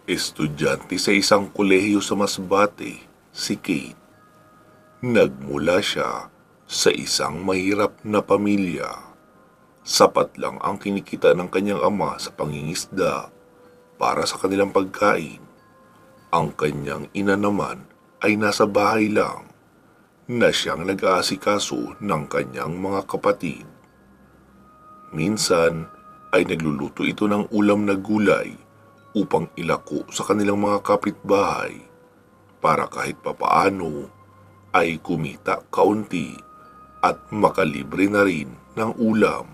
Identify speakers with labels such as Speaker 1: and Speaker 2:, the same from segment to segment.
Speaker 1: Estudyante sa isang kolehiyo sa Masbate, si Kate. Nagmula siya sa isang mahirap na pamilya. Sapat lang ang kinikita ng kanyang ama sa pangingisda para sa kanilang pagkain. Ang kanyang ina naman ay nasa bahay lang na siyang nag-aasikaso ng kanyang mga kapatid. Minsan ay nagluluto ito ng ulam na gulay upang ilako sa kanilang mga kapitbahay para kahit papaano ay kumita kaunti at makalibre na rin ng ulam.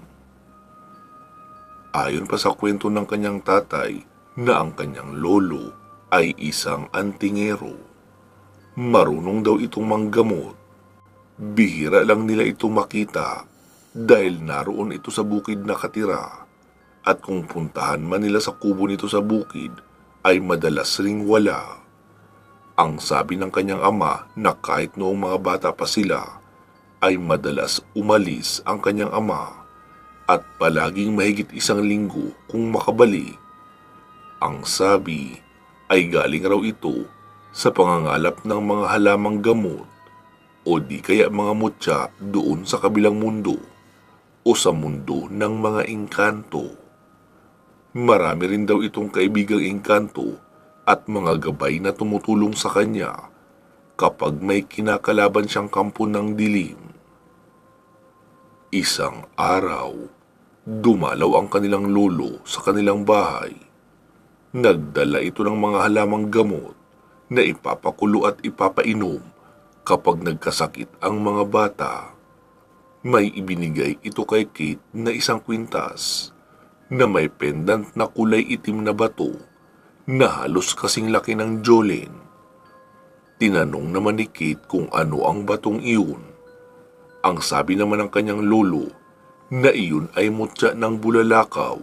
Speaker 1: Ayon pa sa kwento ng kanyang tatay na ang kanyang lolo ay isang antingero. Marunong daw itong manggamot. Bihira lang nila ito makita dahil naroon ito sa bukid nakatira. At kung puntahan man nila sa kubo nito sa bukid, ay madalas ring wala. Ang sabi ng kanyang ama na kahit noong mga bata pa sila, ay madalas umalis ang kanyang ama at palaging mahigit 1 linggo kung makabalik. Ang sabi ay galing raw ito sa pangangalap ng mga halamang gamot o di kaya mga mutya doon sa kabilang mundo o sa mundo ng mga engkanto. Marami rin daw itong kaibigang engkanto at mga gabay na tumutulong sa kanya kapag may kinakalaban siyang kampo ng dilim. Isang araw, dumalaw ang kanilang lolo sa kanilang bahay. Nagdala ito ng mga halamang gamot na ipapakulo at ipapainom kapag nagkasakit ang mga bata. May ibinigay ito kay Kate na 1 kwintas na may pendant na kulay itim na bato na halos kasing laki ng Jolene. Tinanong naman ni Kate kung ano ang batong iyon. Ang sabi naman ng kanyang lolo na iyon ay mutya ng bulalakaw.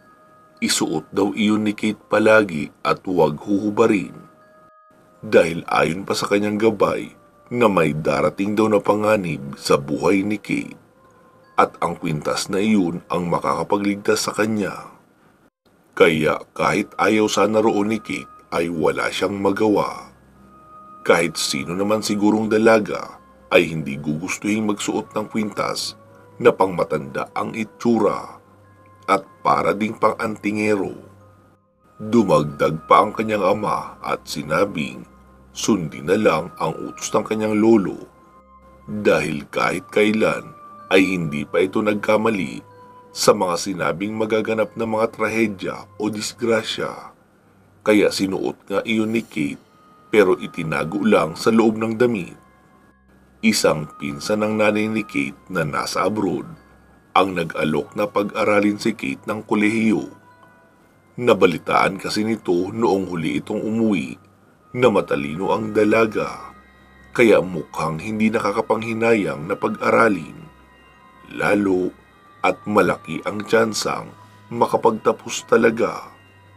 Speaker 1: Isuot daw iyon ni Kate palagi at huwag huhubarin. Dahil ayon pa sa kanyang gabay na may darating daw na panganib sa buhay ni Kate. At ang kwintas na iyon ang makakapagligtas sa kanya. Kaya kahit ayaw sana roon ni Kate ay wala siyang magawa. Kahit sino naman sigurong dalaga ay hindi gugustuhin magsuot ng kwintas na pangmatanda ang itsura at para ding pang-antingero. Dumagdag pa ang kanyang ama at sinabing sundin na lang ang utos ng kanyang lolo dahil kahit kailan ay hindi pa ito nagkamali sa mga sinabing magaganap na mga trahedya o disgrasya. Kaya sinuot nga iyon ni Kate pero itinago lang sa loob ng damit. Isang pinsan ng nanay ni Kate na nasa abroad ang nag-alok na pag-aralin si Kate ng kolehiyo. Nabalitaan kasi nito noong huli itong umuwi na matalino ang dalaga kaya mukhang hindi nakakapanghinayang na pag-aralin. Lalo at malaki ang tsansang makapagtapos talaga.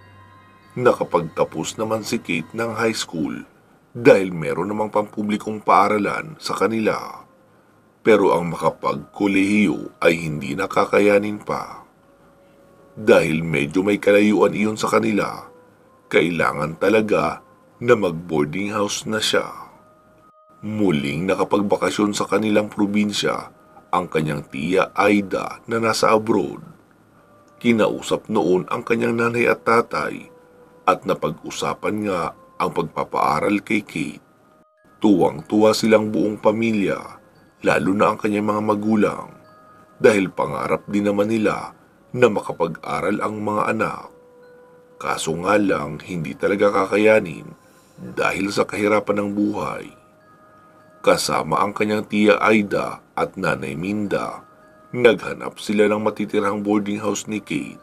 Speaker 1: Nakapagtapos naman si Kate ng high school dahil meron namang pampublikong paaralan sa kanila. Pero ang makapagkolehiyo ay hindi nakakayanin pa. Dahil medyo may kalayuan iyon sa kanila, kailangan talaga na mag-boarding house na siya. Muling nakapagbakasyon sa kanilang probinsya ang kanyang tiya Aida na nasa abroad. Kinausap noon ang kanyang nanay at tatay at napag-usapan nga ang pagpapaaral kay Kate. Tuwang-tuwa silang buong pamilya, lalo na ang kanyang mga magulang, dahil pangarap din naman nila na makapag-aral ang mga anak. Kaso nga lang hindi talaga kakayanin dahil sa kahirapan ng buhay. Kasama ang kanyang tiya Aida at nanay Minda, naghanap sila ng matitirang boarding house ni Kate.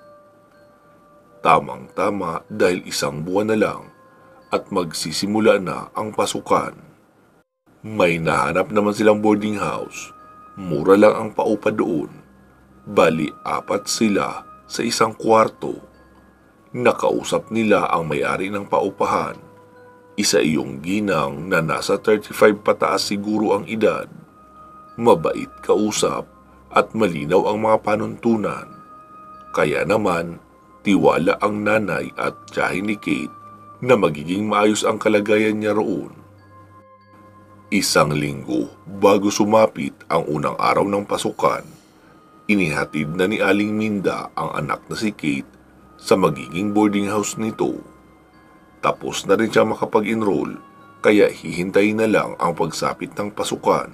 Speaker 1: Tamang-tama dahil 1 buwan na lang at magsisimula na ang pasukan. May nahanap naman silang boarding house, mura lang ang paupa doon. Bali 4 sila sa 1 kwarto. Nakausap nila ang may-ari ng paupahan. Isa iyong ginang na nasa 35 pataas siguro ang edad. Mabait kausap at malinaw ang mga panuntunan. Kaya naman, tiwala ang nanay at tiyahin ni Kate na magiging maayos ang kalagayan niya roon. Isang linggo bago sumapit ang unang araw ng pasukan, inihatid na ni Aling Minda ang anak na si Kate sa magiging boarding house nito. Tapos na rin siya makapag-enroll, kaya hihintayin na lang ang pagsapit ng pasukan.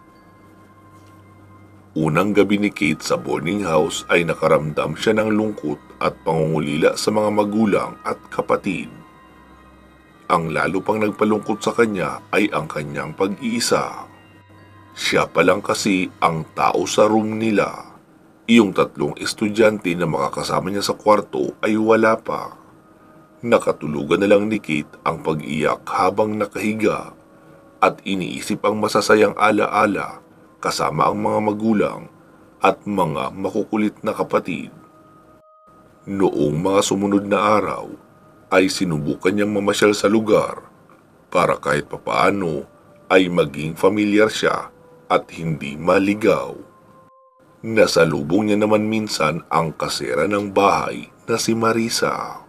Speaker 1: Unang gabi ni Kate sa boarding house ay nakaramdam siya ng lungkot at pangungulila sa mga magulang at kapatid. Ang lalo pang nagpalungkot sa kanya ay ang kanyang pag-iisa. Siya pa lang kasi ang tao sa room nila. Iyong 3 estudyante na makakasama niya sa kwarto ay wala pa. Nakatulugan na lang ni Kate ang pag-iyak habang nakahiga at iniisip ang masasayang alaala kasama ang mga magulang at mga makukulit na kapatid. Noong mga sumunod na araw, ay sinubukan niyang mamasyal sa lugar para kahit papaano ay maging familiar siya at hindi maligaw. Nasalubong niya naman minsan ang kasera ng bahay na si Marisa.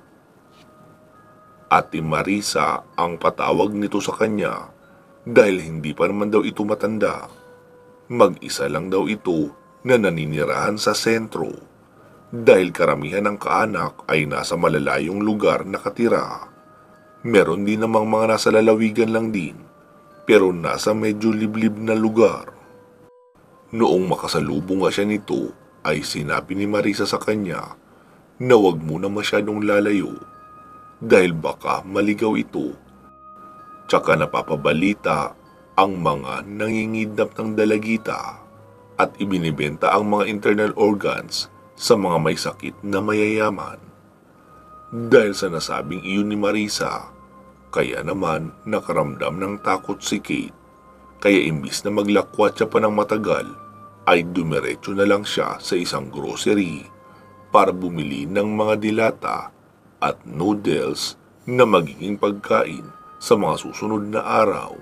Speaker 1: Ate Marisa ang patawag nito sa kanya dahil hindi pa naman daw ito matanda. Mag-isa lang daw ito na naninirahan sa sentro. Dahil karamihan ng kaanak ay nasa malalayong lugar nakatira. Meron din namang mga nasa lalawigan lang din, pero nasa medyo liblib na lugar. Noong makasalubong nga siya nito, ay sinabi ni Marisa sa kanya na wag muna masyadong lalayo dahil baka maligaw ito. Tsaka napapabalita ang mga nangingidnap ng dalagita at ibinibenta ang mga internal organs sa mga may sakit na mayayaman. Dahil sa nasabing iyon ni Marisa, kaya naman nakaramdam ng takot si Kate. Kaya imbis na maglakwat siya pa ng matagal, ay dumiretso na lang siya sa isang grocery para bumili ng mga dilata at noodles na magiging pagkain sa mga susunod na araw.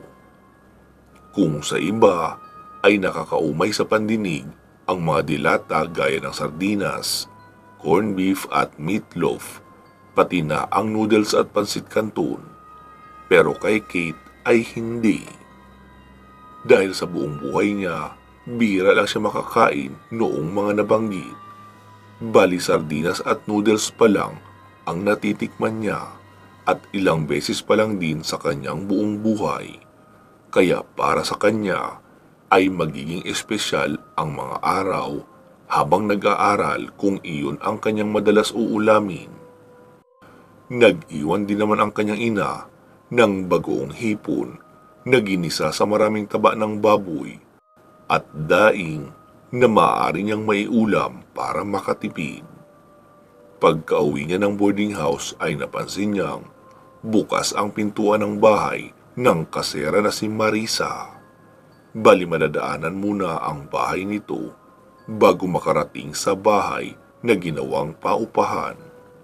Speaker 1: Kung sa iba ay nakakaumay sa pandinig ang mga dilata gaya ng sardinas, corned beef at meatloaf, pati na ang noodles at pansit canton. Pero kay Kate ay hindi. Dahil sa buong buhay niya, bihira lang siya makakain noong mga nabanggit. Bali sardinas at noodles pa lang ang natitikman niya at ilang beses pa lang din sa kanyang buong buhay. Kaya para sa kanya, ay magiging espesyal ang mga araw habang nag-aaral kung iyon ang kanyang madalas uulamin. Nag-iwan din naman ang kanyang ina ng bagoong hipon na ginisa sa maraming taba ng baboy at daing na maaari niyang maiulam para makatipid. Pagka-uwi niya ng boarding house ay napansin niyang bukas ang pintuan ng bahay ng kasera na si Marisa. Bali madadaanan muna ang bahay nito bago makarating sa bahay na ginawang paupahan.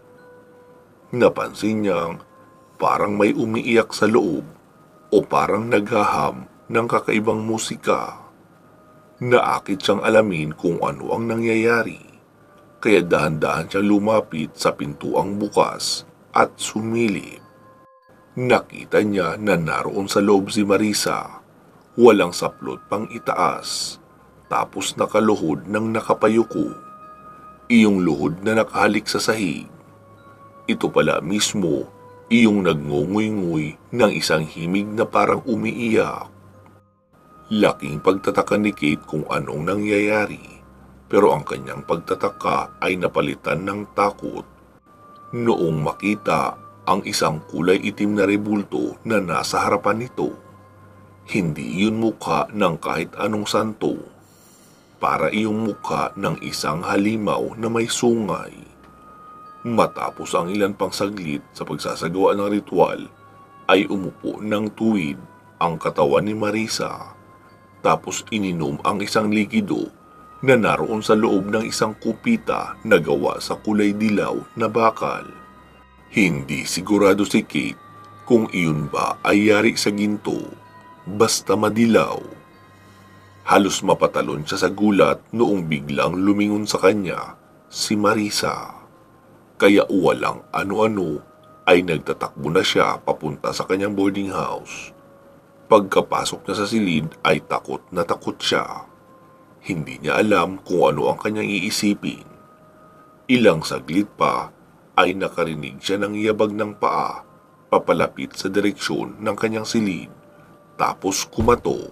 Speaker 1: Napansin niyang parang may umiiyak sa loob o parang naghaham ng kakaibang musika. Naakit siyang alamin kung ano ang nangyayari, kaya dahan-dahan siyang lumapit sa pintuang bukas at sumilip. Nakita niya na naroon sa loob si Marisa. Walang saplot pang itaas, tapos nakaluhod ng nakapayuko. Iyong luhod na nakahalik sa sahig. Ito pala mismo, iyong nagngunguy-nguy ng isang himig na parang umiiyak. Laking pagtataka ni Kate kung anong nangyayari, pero ang kanyang pagtataka ay napalitan ng takot noong makita ang isang kulay itim na rebulto na nasa harapan nito. Hindi iyon mukha ng kahit anong santo. Para iyong mukha ng isang halimaw na may sungay. Matapos ang ilan pang saglit sa pagsasagawa ng ritual, ay umupo ng tuwid ang katawan ni Marisa. Tapos ininom ang isang likido na naroon sa loob ng isang kupita na gawa sa kulay dilaw na bakal. Hindi sigurado si Kate kung iyon ba ay yari sa ginto. Basta madilaw. Halos mapatalon siya sa gulat noong biglang lumingon sa kanya si Marisa. Kaya walang ano-ano ay nagtatakbo na siya papunta sa kanyang boarding house. Pagkapasok niya sa silid ay takot na takot siya. Hindi niya alam kung ano ang kanyang iisipin. Ilang saglit pa ay nakarinig siya ng yabag ng paa papalapit sa direksyon ng kanyang silid, tapos kumato.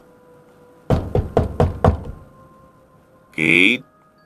Speaker 1: Kate?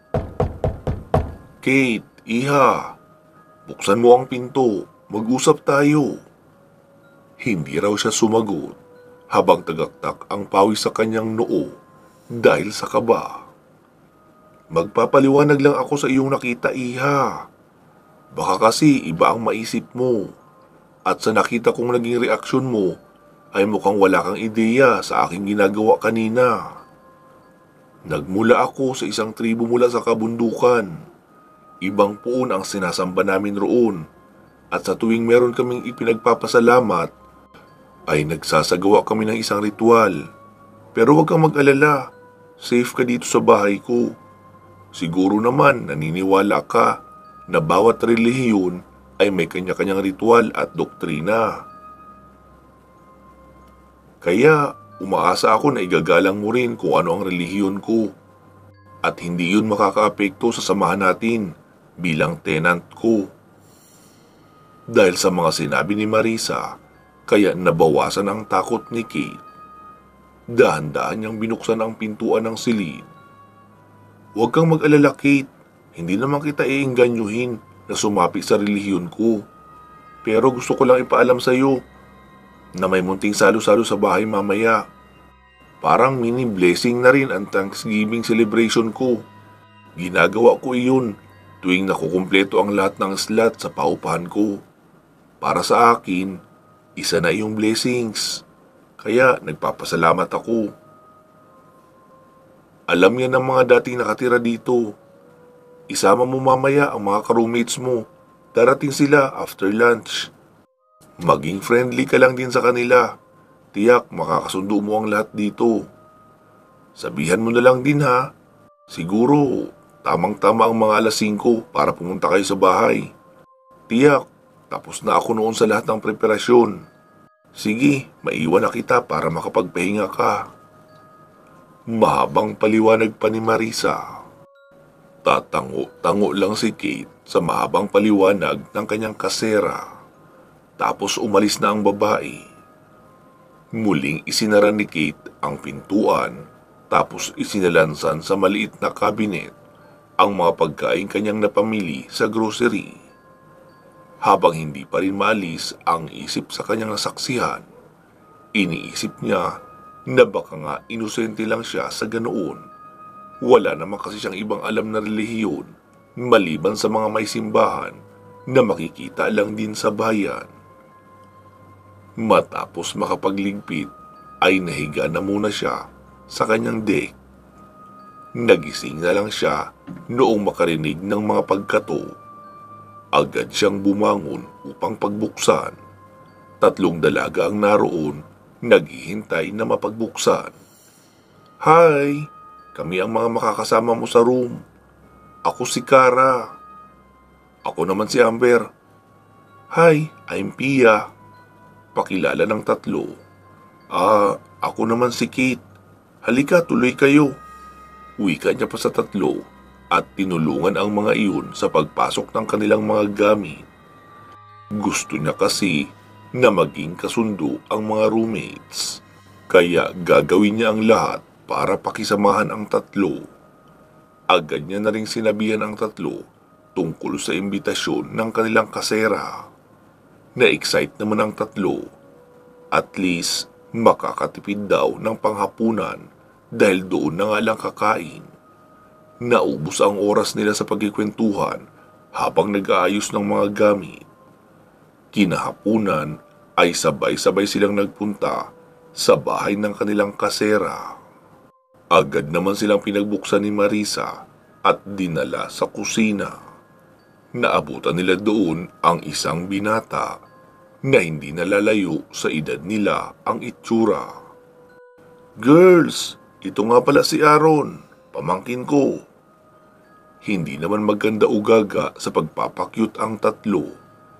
Speaker 1: Kate, iha, buksan mo ang pinto, mag-usap tayo. Hindi raw siya sumagot habang tagaktak ang pawis sa kanyang noo dahil sa kaba. Magpapaliwanag lang ako sa iyong nakita, iha. Baka kasi iba ang maisip mo. At sa nakita kong naging reaksyon mo, ay mukhang wala kang ideya sa aking ginagawa kanina. Nagmula ako sa isang tribo mula sa kabundukan. Ibang puon ang sinasamba namin roon. At sa tuwing meron kaming ipinagpapasalamat, ay nagsasagawa kami ng isang ritual. Pero huwag kang mag-alala, safe ka dito sa bahay ko. Siguro naman naniniwala ka na bawat relihiyon ay may kanya-kanyang ritual at doktrina. Kaya umaasa ako na igagalang mo rin kung ano ang relihiyon ko. At hindi yun makakaapekto sa samahan natin bilang tenant ko. Dahil sa mga sinabi ni Marisa, kaya nabawasan ang takot ni Kate. Dahan-dahan niyang binuksan ang pintuan ng silid. Huwag kang mag-alala, Kate. Hindi naman kita iingganyuhin na sumapi sa relihiyon ko. Pero gusto ko lang ipaalam sa iyo na may munting salo-salo sa bahay mamaya. Parang mini blessing na rin ang Thanksgiving celebration ko. Ginagawa ko iyon tuwing nakukumpleto ang lahat ng slot sa paupahan ko. Para sa akin, isa na iyong blessings. Kaya nagpapasalamat ako. Alam yan ng mga dating nakatira dito. Isama mo mamaya ang mga ka-roommates mo. Darating sila after lunch. Maging friendly ka lang din sa kanila. Tiyak makakasundo mo ang lahat dito. Sabihan mo na lang din ha. Siguro tamang-tama ang mga alas 5 para pumunta kayo sa bahay. Tiyak, tapos na ako noon sa lahat ng preparasyon. Sige, maiwan na kita para makapagpahinga ka. Mahabang paliwanag pa ni Marisa. Tatango-tango lang si Kate sa mahabang paliwanag ng kanyang kasera. Tapos umalis na ang babae. Muling isinara ni Kate ang pintuan, tapos isinalansan sa maliit na kabinet ang mga pagkain kanyang napamili sa grocery. Habang hindi pa rin maalis ang isip sa kanyang nasaksihan, iniisip niya na baka nga inosente lang siya sa ganoon. Wala naman kasi siyang ibang alam na relihiyon maliban sa mga may simbahan na makikita lang din sa bayan. Matapos makapagligpit ay nahiga na muna siya sa kanyang deck. Nagising na lang siya noong makarinig ng mga pagkato. Agad siyang bumangon upang pagbuksan. 3 dalaga ang naroon, naghihintay na mapagbuksan. Hi! Kami ang mga makakasama mo sa room. Ako si Kara. Ako naman si Amber. Hi, I'm Pia. Pakilala ng 3. Ako naman si Kate. Halika, tuloy kayo. Wika niya pa sa 3 at tinulungan ang mga iyon sa pagpasok ng kanilang mga gamit. Gusto niya kasi na maging kasundo ang mga roommates. Kaya gagawin niya ang lahat para pakisamahan ang 3. Agad niya na ring sinabihan ang 3 tungkol sa imbitasyon ng kanilang kasera. Na-excite naman ang 3. At least makakatipid daw ng panghapunan dahil doon na nga lang kakain. Naubos ang oras nila sa pagkikwentuhan habang nag-aayos ng mga gamit. Kinahapunan ay sabay-sabay silang nagpunta sa bahay ng kanilang kasera. Agad naman silang pinagbuksan ni Marisa at dinala sa kusina. Naabutan nila doon ang isang binata na hindi nalalayo sa edad nila ang itsura. Girls, ito nga pala si Aaron, pamangkin ko. Hindi naman maganda ugaga sa pagpapakyut ang 3.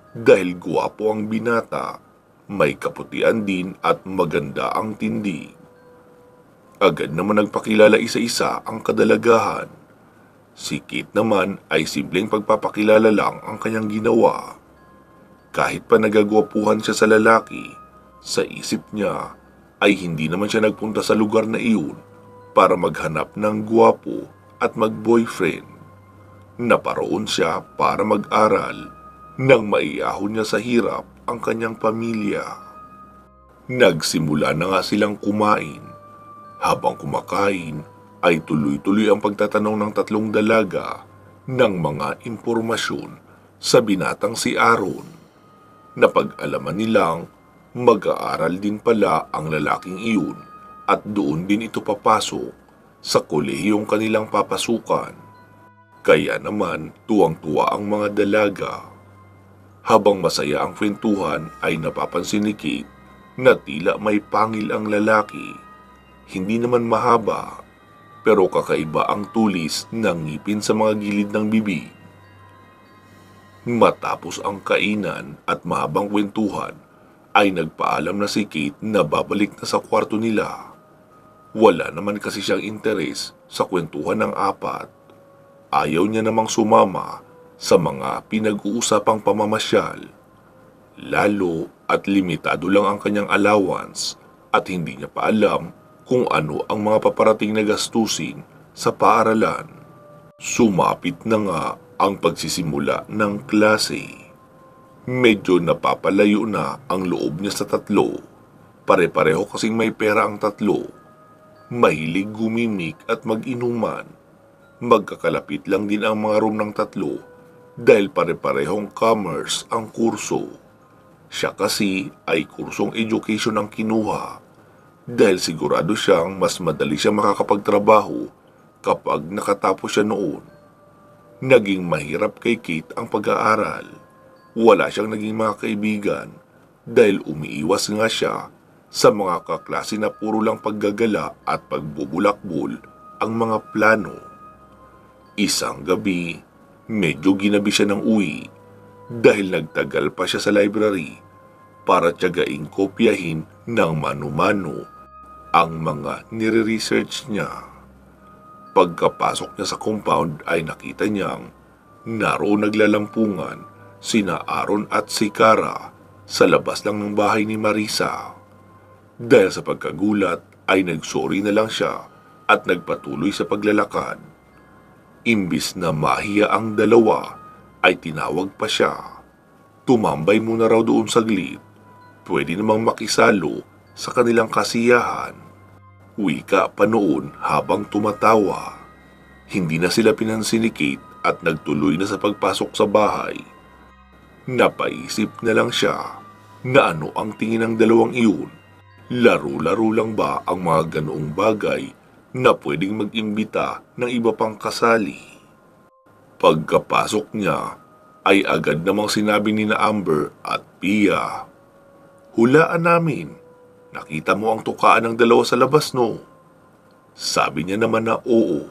Speaker 1: dahil guwapo ang binata, may kaputian din at maganda ang tindig. Agad naman nagpakilala isa-isa ang kadalagahan. Si Kate naman ay simpleng pagpapakilala lang ang kanyang ginawa. Kahit pa nagagwapuhan siya sa lalaki, sa isip niya ay hindi naman siya nagpunta sa lugar na iyon para maghanap ng gwapo at mag-boyfriend. Naparoon siya para mag-aral nang maiahon niya sa hirap ang kanyang pamilya. Nagsimula na nga silang kumain. Habang kumakain ay tuloy-tuloy ang pagtatanong ng tatlong dalaga ng mga impormasyon sa binatang si Aaron. Napag-alaman nilang mag-aaral din pala ang lalaking iyon at doon din ito papasok sa kolehiyong kanilang papasukan. Kaya naman tuwang-tuwa ang mga dalaga. Habang masaya ang kwentuhan ay napapansin ni Kate na tila may pangil ang lalaki. Hindi naman mahaba, pero kakaiba ang tulis ng ngipin sa mga gilid ng bibig. Matapos ang kainan at mahabang kwentuhan, ay nagpaalam na si Kate na babalik na sa kwarto nila. Wala naman kasi siyang interes sa kwentuhan ng apat. Ayaw niya namang sumama sa mga pinag-uusapang pamamasyal. Lalo at limitado lang ang kanyang allowance at hindi niya pa alam kung ano ang mga paparating na gastusin sa paaralan. Sumapit na nga ang pagsisimula ng klase. Medyo napapalayo na ang loob niya sa tatlo. Pare-pareho kasing may pera ang tatlo. Mahilig gumimik at mag-inuman. Magkakalapit lang din ang mga room ng tatlo dahil pare-parehong commerce ang kurso. Siya kasi ay kursong education ang kinuha dahil sigurado siyang mas madali siya makakapagtrabaho kapag nakatapos siya noon. Naging mahirap kay Kate ang pag-aaral. Wala siyang naging mga kaibigan dahil umiiwas nga siya sa mga kaklase na puro lang paggagala at pagbubulakbol ang mga plano. Isang gabi, medyo ginabi siya ng uwi dahil nagtagal pa siya sa library para tiyagaing kopyahin ng mano-mano ang mga nire-research niya. Pagkapasok niya sa compound ay nakita niyang naroon naglalampungan sina Aaron at si Cara sa labas lang ng bahay ni Marisa. Dahil sa pagkagulat ay nagsorry na lang siya at nagpatuloy sa paglalakad. Imbis na mahiya ang dalawa, ay tinawag pa siya. Tumambay muna raw doon saglit. Pwede namang makisalo sa kanilang kasiyahan. Wika pa noon habang tumatawa. Hindi na sila pinansin ni Kate at nagtuloy na sa pagpasok sa bahay. Napaisip na lang siya na ano ang tingin ng dalawang iyon. Laro-laro lang ba ang mga ganoong bagay na pwedeng mag-imbita ng iba pang kasali? Pagkapasok niya ay agad namang sinabi ni na Amber at Pia, "Hulaan namin, nakita mo ang tukaan ng dalawa sa labas, no?" Sabi niya naman na oo.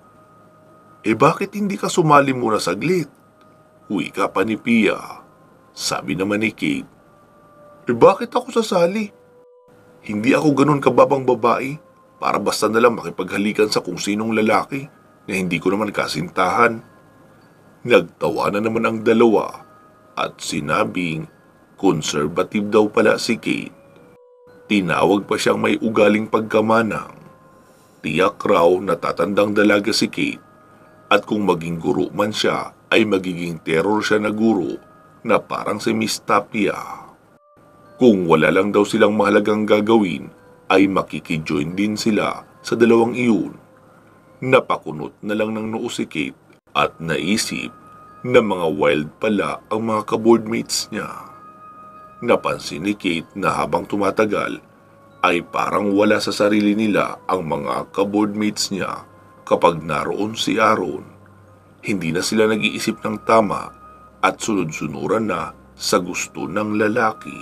Speaker 1: "Eh bakit hindi ka sumali muna saglit?" Wika pa ni Pia. Sabi naman ni Kate, "Eh bakit ako sasali? Hindi ako ganun kababang babae para basta nalang makipaghalikan sa kung sinong lalaki na hindi ko naman kasintahan." Nagtawa na naman ang dalawa at sinabing conservative daw pala si Kate. Tinawag pa siyang may ugaling pagkamanang. Tiyak raw natatandang dalaga si Kate at kung maging guro man siya ay magiging terror siya na guro na parang si Miss Tapia. Kung wala lang daw silang mahalagang gagawin ay makikijoin din sila sa dalawang iyon. Napakunot na lang ng noo si Kate at naisip na mga wild pala ang mga ka-boardmates niya. Napansin ni Kate na habang tumatagal ay parang wala sa sarili nila ang mga ka-boardmates niya kapag naroon si Aaron. Hindi na sila nag-iisip ng tama at sunod-sunuran na sa gusto ng lalaki.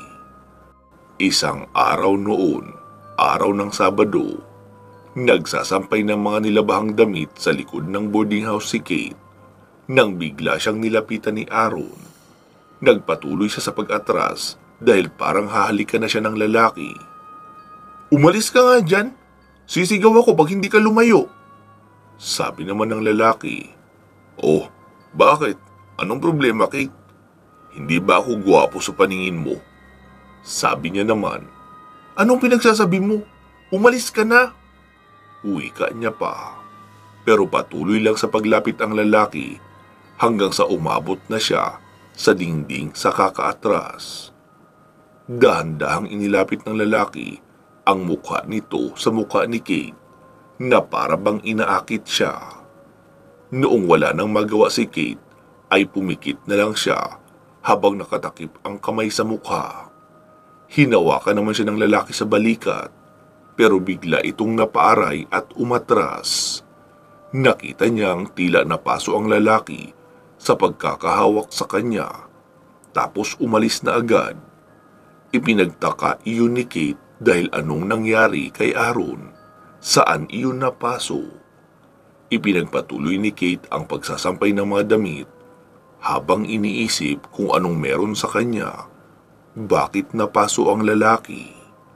Speaker 1: Isang araw noon, araw ng Sabado, nagsasampay ng mga nilabahang damit sa likod ng boarding house si Kate nang bigla siyang nilapitan ni Aaron. Nagpatuloy siya sa pag-atras dahil parang hahalikan na siya ng lalaki. Umalis ka nga dyan. Sisigaw ako pag hindi ka lumayo. Sabi naman ng lalaki. Oh, bakit? Anong problema, Kate? Hindi ba ako gwapo sa paningin mo? Sabi niya naman. Anong pinagsasabi mo? Umalis ka na. Wika niya pa. Pero patuloy lang sa paglapit ang lalaki hanggang sa umabot na siya sa dingding sa kakaatras. Dahan-dahang inilapit ng lalaki ang mukha nito sa mukha ni Kate na para bang inaakit siya. Noong wala nang magawa si Kate ay pumikit na lang siya habang nakatakip ang kamay sa mukha. Hinawakan naman siya ng lalaki sa balikat pero bigla itong napaaray at umatras. Nakita niyang tila napaso ang lalaki sa pagkakahawak sa kanya tapos umalis na agad. Ipinagtaka iyon ni Kate dahil anong nangyari kay Aaron? Saan iyon napaso? Ipinagpatuloy ni Kate ang pagsasampay ng mga damit habang iniisip kung anong meron sa kanya. Bakit napaso ang lalaki?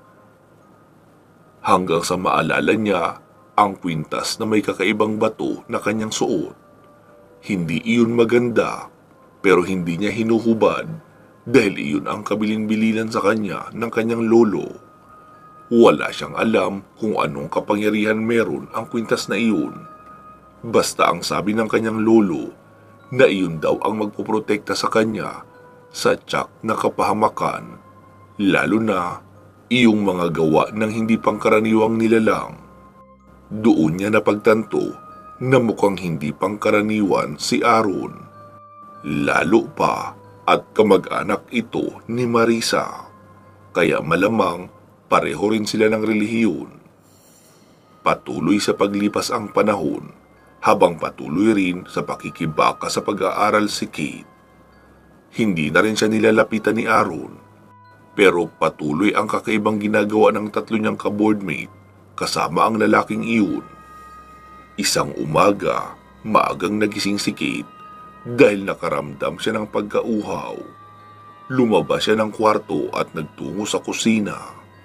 Speaker 1: Hanggang sa maalala niya ang kwintas na may kakaibang bato na kanyang suot. Hindi iyon maganda pero hindi niya hinuhubad dahil iyon ang kabilin-bilinan sa kanya ng kanyang lolo. Wala siyang alam kung anong kapangyarihan meron ang kwintas na iyon. Basta ang sabi ng kanyang lolo na iyon daw ang magpoprotekta sa kanya sa tiyak na kapahamakan, lalo na iyong mga gawa ng hindi pangkaraniwang nilalang. Doon niya napagtanto na mukhang hindi pangkaraniwan si Aaron. Lalo pa at kamag-anak ito ni Marisa, kaya malamang pareho rin sila ng relihiyon. Patuloy sa paglipas ang panahon habang patuloy rin sa pakikibaka sa pag-aaral si Kate. Hindi na rin siya nilalapitan ni Aaron, pero patuloy ang kakaibang ginagawa ng tatlo niyang ka-boardmate kasama ang lalaking iyon. Isang umaga, maagang nagising si Kate dahil nakaramdam siya ng pagkauhaw. Lumabas siya ng kwarto at nagtungo sa kusina.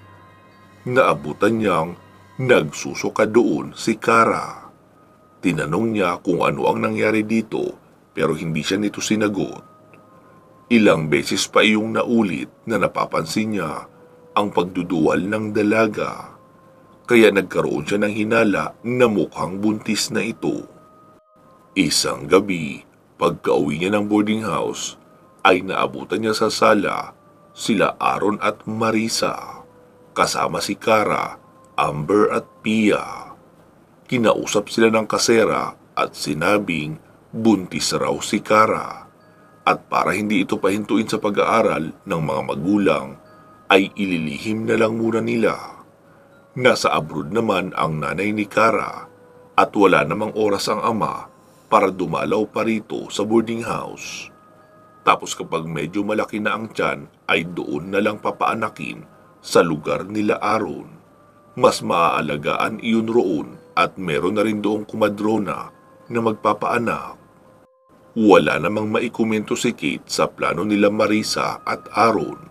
Speaker 1: Naabutan niyang nagsusuka doon si Kara. Tinanong niya kung ano ang nangyari dito pero hindi siya nito sinagot. Ilang beses pa iyong naulit na napapansin niya ang pagduduwal ng dalaga. Kaya nagkaroon siya ng hinala na mukhang buntis na ito. Isang gabi, pagka-uwi niya ng boarding house, ay naabutan niya sa sala sila Aaron at Marisa, kasama si Kara, Amber at Pia. Kinausap sila ng kasera at sinabing buntis raw si Kara. At para hindi ito pahintuin sa pag-aaral ng mga magulang, ay ililihim na lang muna nila. Nasa abroad naman ang nanay ni Kara at wala namang oras ang ama para dumalaw pa rito sa boarding house. Tapos kapag medyo malaki na ang tiyan ay doon na lang papaanakin sa lugar nila Aaron. Mas maaalagaan iyon roon at meron na rin doong kumadrona na magpapaanak. Wala namang maikomento si Kate sa plano nila Marisa at Aaron.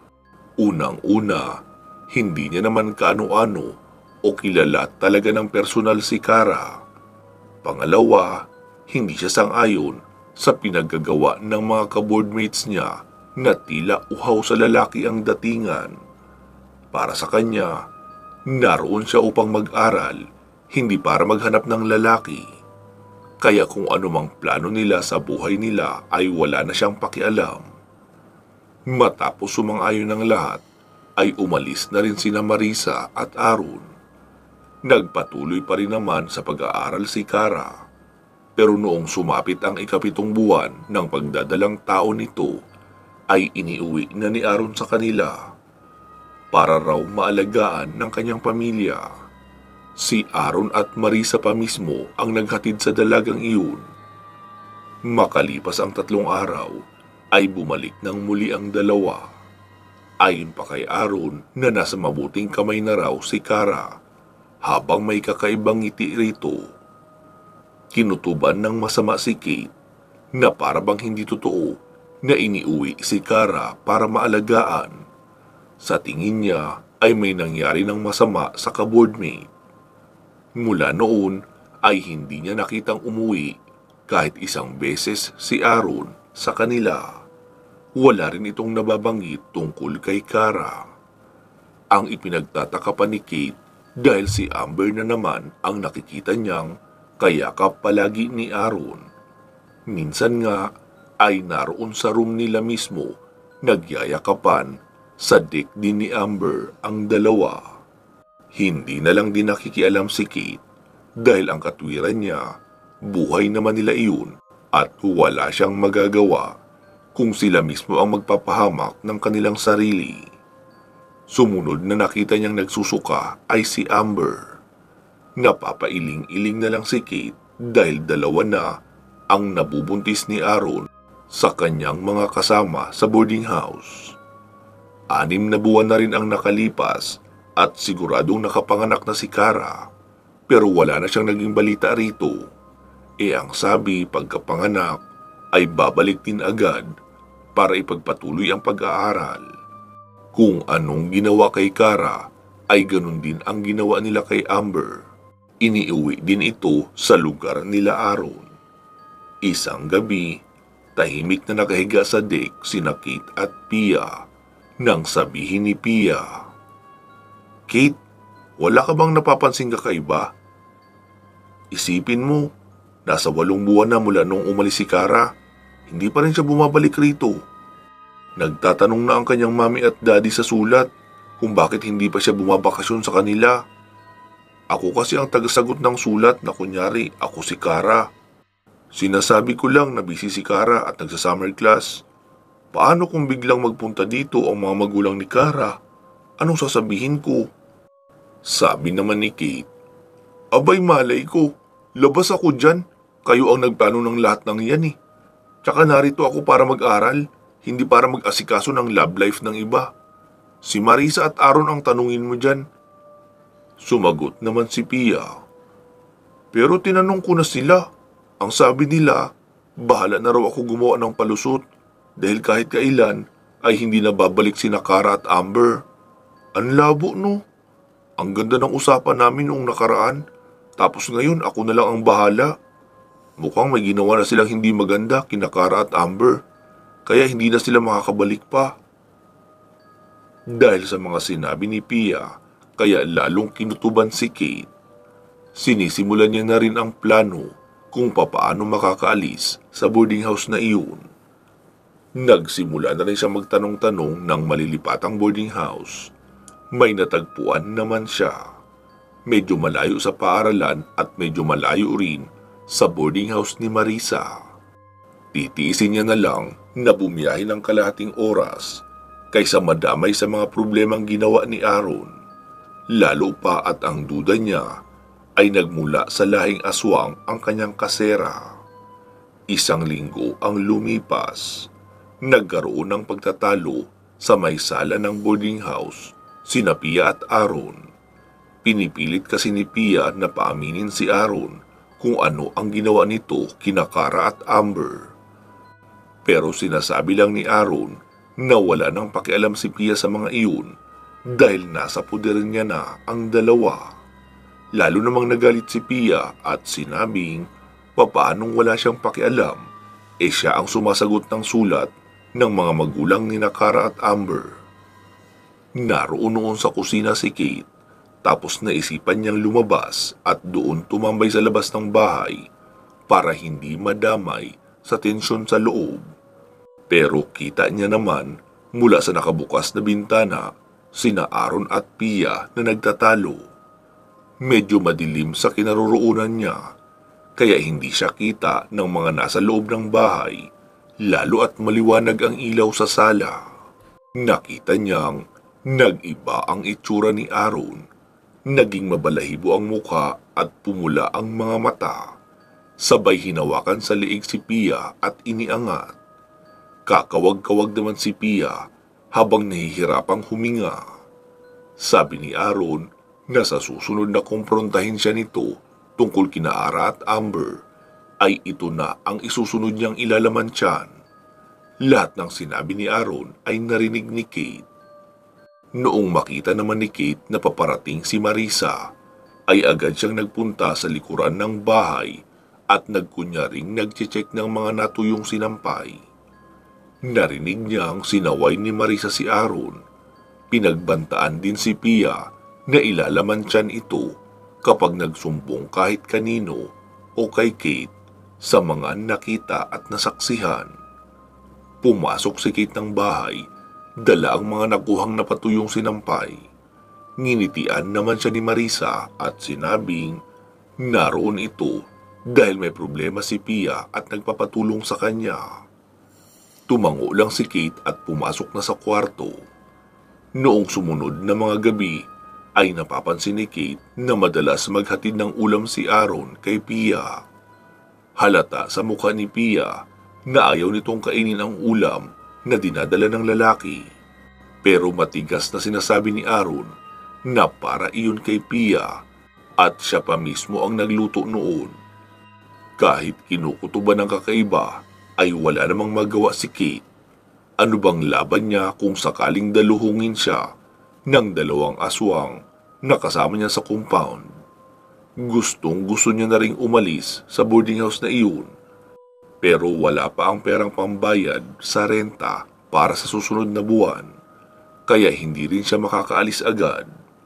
Speaker 1: Unang-una, hindi niya naman kaano-ano o kilala talaga ng personal si Kara. Pangalawa, hindi siya sang-ayon sa pinaggagawa ng mga ka-boardmates niya na tila uhaw sa lalaki ang datingan. Para sa kanya, naroon siya upang mag-aral, hindi para maghanap ng lalaki. Kaya kung anumang plano nila sa buhay nila ay wala na siyang pakialam. Matapos sumang-ayon ng lahat, ay umalis na rin sina Marisa at Aaron. Nagpatuloy pa rin naman sa pag-aaral si Kara. Pero noong sumapit ang ikapitong buwan ng pagdadalang tao nito, ay iniuwi na ni Aaron sa kanila para raw maalagaan ng kanyang pamilya. Si Aaron at Marisa pa mismo ang naghatid sa dalagang iyon. Makalipas ang 3 araw, ay bumalik ng muli ang dalawa. Ayon pa kay Aaron na nasa mabuting kamay na raw si Kara, habang may kakaibang ngiti rito. Kinutuban ng masama si Kate na para bang hindi totoo na iniuwi si Kara para maalagaan. Sa tingin niya ay may nangyari ng masama sa ka-boardmate. Mula noon ay hindi niya nakitang umuwi kahit isang beses si Aaron sa kanila. Wala rin itong nababanggit tungkol kay Kara. Ang ipinagtataka pa ni Kate dahil si Amber na naman ang nakikita niyang kayakap palagi ni Aaron. Minsan nga ay naroon sa room nila mismo, nagyayakapan. Sa deck din ni Amber ang dalawa. Hindi na lang din nakikialam si Kate dahil ang katwiran niya, buhay naman nila iyon at wala siyang magagawa kung sila mismo ang magpapahamak ng kanilang sarili. Sumunod na nakita niyang nagsusuka ay si Amber. Napapailing-iling na lang si Kate dahil dalawa na ang nabubuntis ni Aaron sa kanyang mga kasama sa boarding house. 6 na buwan na rin ang nakalipas at siguradong nakapanganak na si Kara, pero wala na siyang naging balita rito. Ang sabi pagkapanganak ay babalik din agad para ipagpatuloy ang pag-aaral. Kung anong ginawa kay Kara ay ganun din ang ginawa nila kay Amber. Iniuwi din ito sa lugar nila Aaron. Isang gabi, tahimik na nakahiga sa deck sina Kate at Pia nang sabihin ni Pia, "Kate, wala ka bang napapansin kakaiba? Isipin mo, nasa 8 buwan na mula nung umalis si Kara, hindi pa rin siya bumabalik rito. Nagtatanong na ang kanyang mami at daddy sa sulat kung bakit hindi pa siya bumabakasyon sa kanila. Ako kasi ang tagasagot ng sulat na kunyari ako si Kara. Sinasabi ko lang na busy si Kara at nagsa-summer class. Paano kung biglang magpunta dito ang mga magulang ni Kara? Anong sasabihin ko?" Sabi naman ni Kate, "Abay malay ko, labas ako dyan. Kayo ang nagplano ng lahat ng yan eh. Tsaka narito ako para mag-aral, hindi para mag-asikaso ng love life ng iba. Si Marisa at Aaron ang tanungin mo dyan." Sumagot naman si Pia, "Pero tinanong ko na sila. Ang sabi nila, bahala na raw ako gumawa ng palusot dahil kahit kailan ay hindi na babalik sina Kara at Amber." Ang labo no? Ang ganda ng usapan namin noong nakaraan, tapos ngayon ako na lang ang bahala. Mukhang may ginawa na silang hindi maganda kina Kara at Amber, kaya hindi na sila makakabalik pa. Dahil sa mga sinabi ni Pia, kaya lalong kinutuban si Kate. Sinisimulan niya na rin ang plano kung papaano makakaalis sa boarding house na iyon. Nagsimula na rin siya magtanong-tanong ng malilipatang boarding house. May natagpuan naman siya. Medyo malayo sa paaralan at medyo malayo rin sa boarding house ni Marisa. Titiisin niya na lang na bumiyahe ng kalahating oras kaysa madamay sa mga problemang ginawa ni Aaron. Lalo pa at ang duda niya ay nagmula sa lahing aswang ang kanyang kasera. 1 linggo ang lumipas. Nagkaroon ng pagtatalo sa may sala ng boarding house sina Pia at Aaron. Pinipilit kasi ni Pia na paaminin si Aaron kung ano ang ginawa nito kina Kara at Amber. Pero sinasabi lang ni Aaron na wala nang pakialam si Pia sa mga iyon dahil nasa puder niya na ang dalawa. Lalo namang nagalit si Pia at sinabing papaanong wala siyang pakialam, siya ang sumasagot ng sulat ng mga magulang ni Kara at Amber. Naroon noon sa kusina si Kate, tapos naisipan niyang lumabas at doon tumambay sa labas ng bahay para hindi madamay sa tensyon sa loob. Pero kita niya naman mula sa nakabukas na bintana sina Aaron at Pia na nagtatalo. Medyo madilim sa kinaroroonan niya, kaya hindi siya kita ng mga nasa loob ng bahay, lalo at maliwanag ang ilaw sa sala. Nakita niyang nag-iba ang itsura ni Aaron. Naging mabalahibo ang muka at pumula ang mga mata. Sabay hinawakan sa liig si Pia at iniangat. Kakawag-kawag naman si Pia habang nahihirapang huminga. Sabi ni Aaron na sa susunod na kumprontahin siya nito tungkol kina Ara at Amber, ay ito na ang isusunod niyang ilalaman tiyan. Lahat ng sinabi ni Aaron ay narinig ni Kate. Noong makita naman ni Kate na paparating si Marisa, ay agad siyang nagpunta sa likuran ng bahay at nagkunyaring nagche-check ng mga natuyong sinampay. Narinig niyang sinaway ni Marisa si Aaron. Pinagbantaan din si Pia na ilalaman tiyan ito kapag nagsumbong kahit kanino o kay Kate sa mga nakita at nasaksihan. Pumasok si Kate ng bahay, dala ang mga nakuhang napatuyong sinampay. Nginitian naman siya ni Marisa at sinabing naroon ito dahil may problema si Pia at nagpapatulong sa kanya. Tumango lang si Kate at pumasok na sa kwarto. Noong sumunod na mga gabi ay napapansin ni Kate na madalas maghatid ng ulam si Aaron kay Pia. Halata sa mukha ni Pia na ayaw nitong kainin ang ulam na dinadala ng lalaki. Pero matigas na sinasabi ni Aaron na para iyon kay Pia at siya pa mismo ang nagluto noon. Kahit kinukutuban ng kakaiba ay wala namang magawa si Kate. Ano bang laban niya kung sakaling daluhungin siya ng dalawang aswang na kasama niya sa compound? Gustong gusto niya na ring umalis sa boarding house na iyon, pero wala pa ang perang pambayad sa renta para sa susunod na buwan, kaya hindi rin siya makakaalis agad.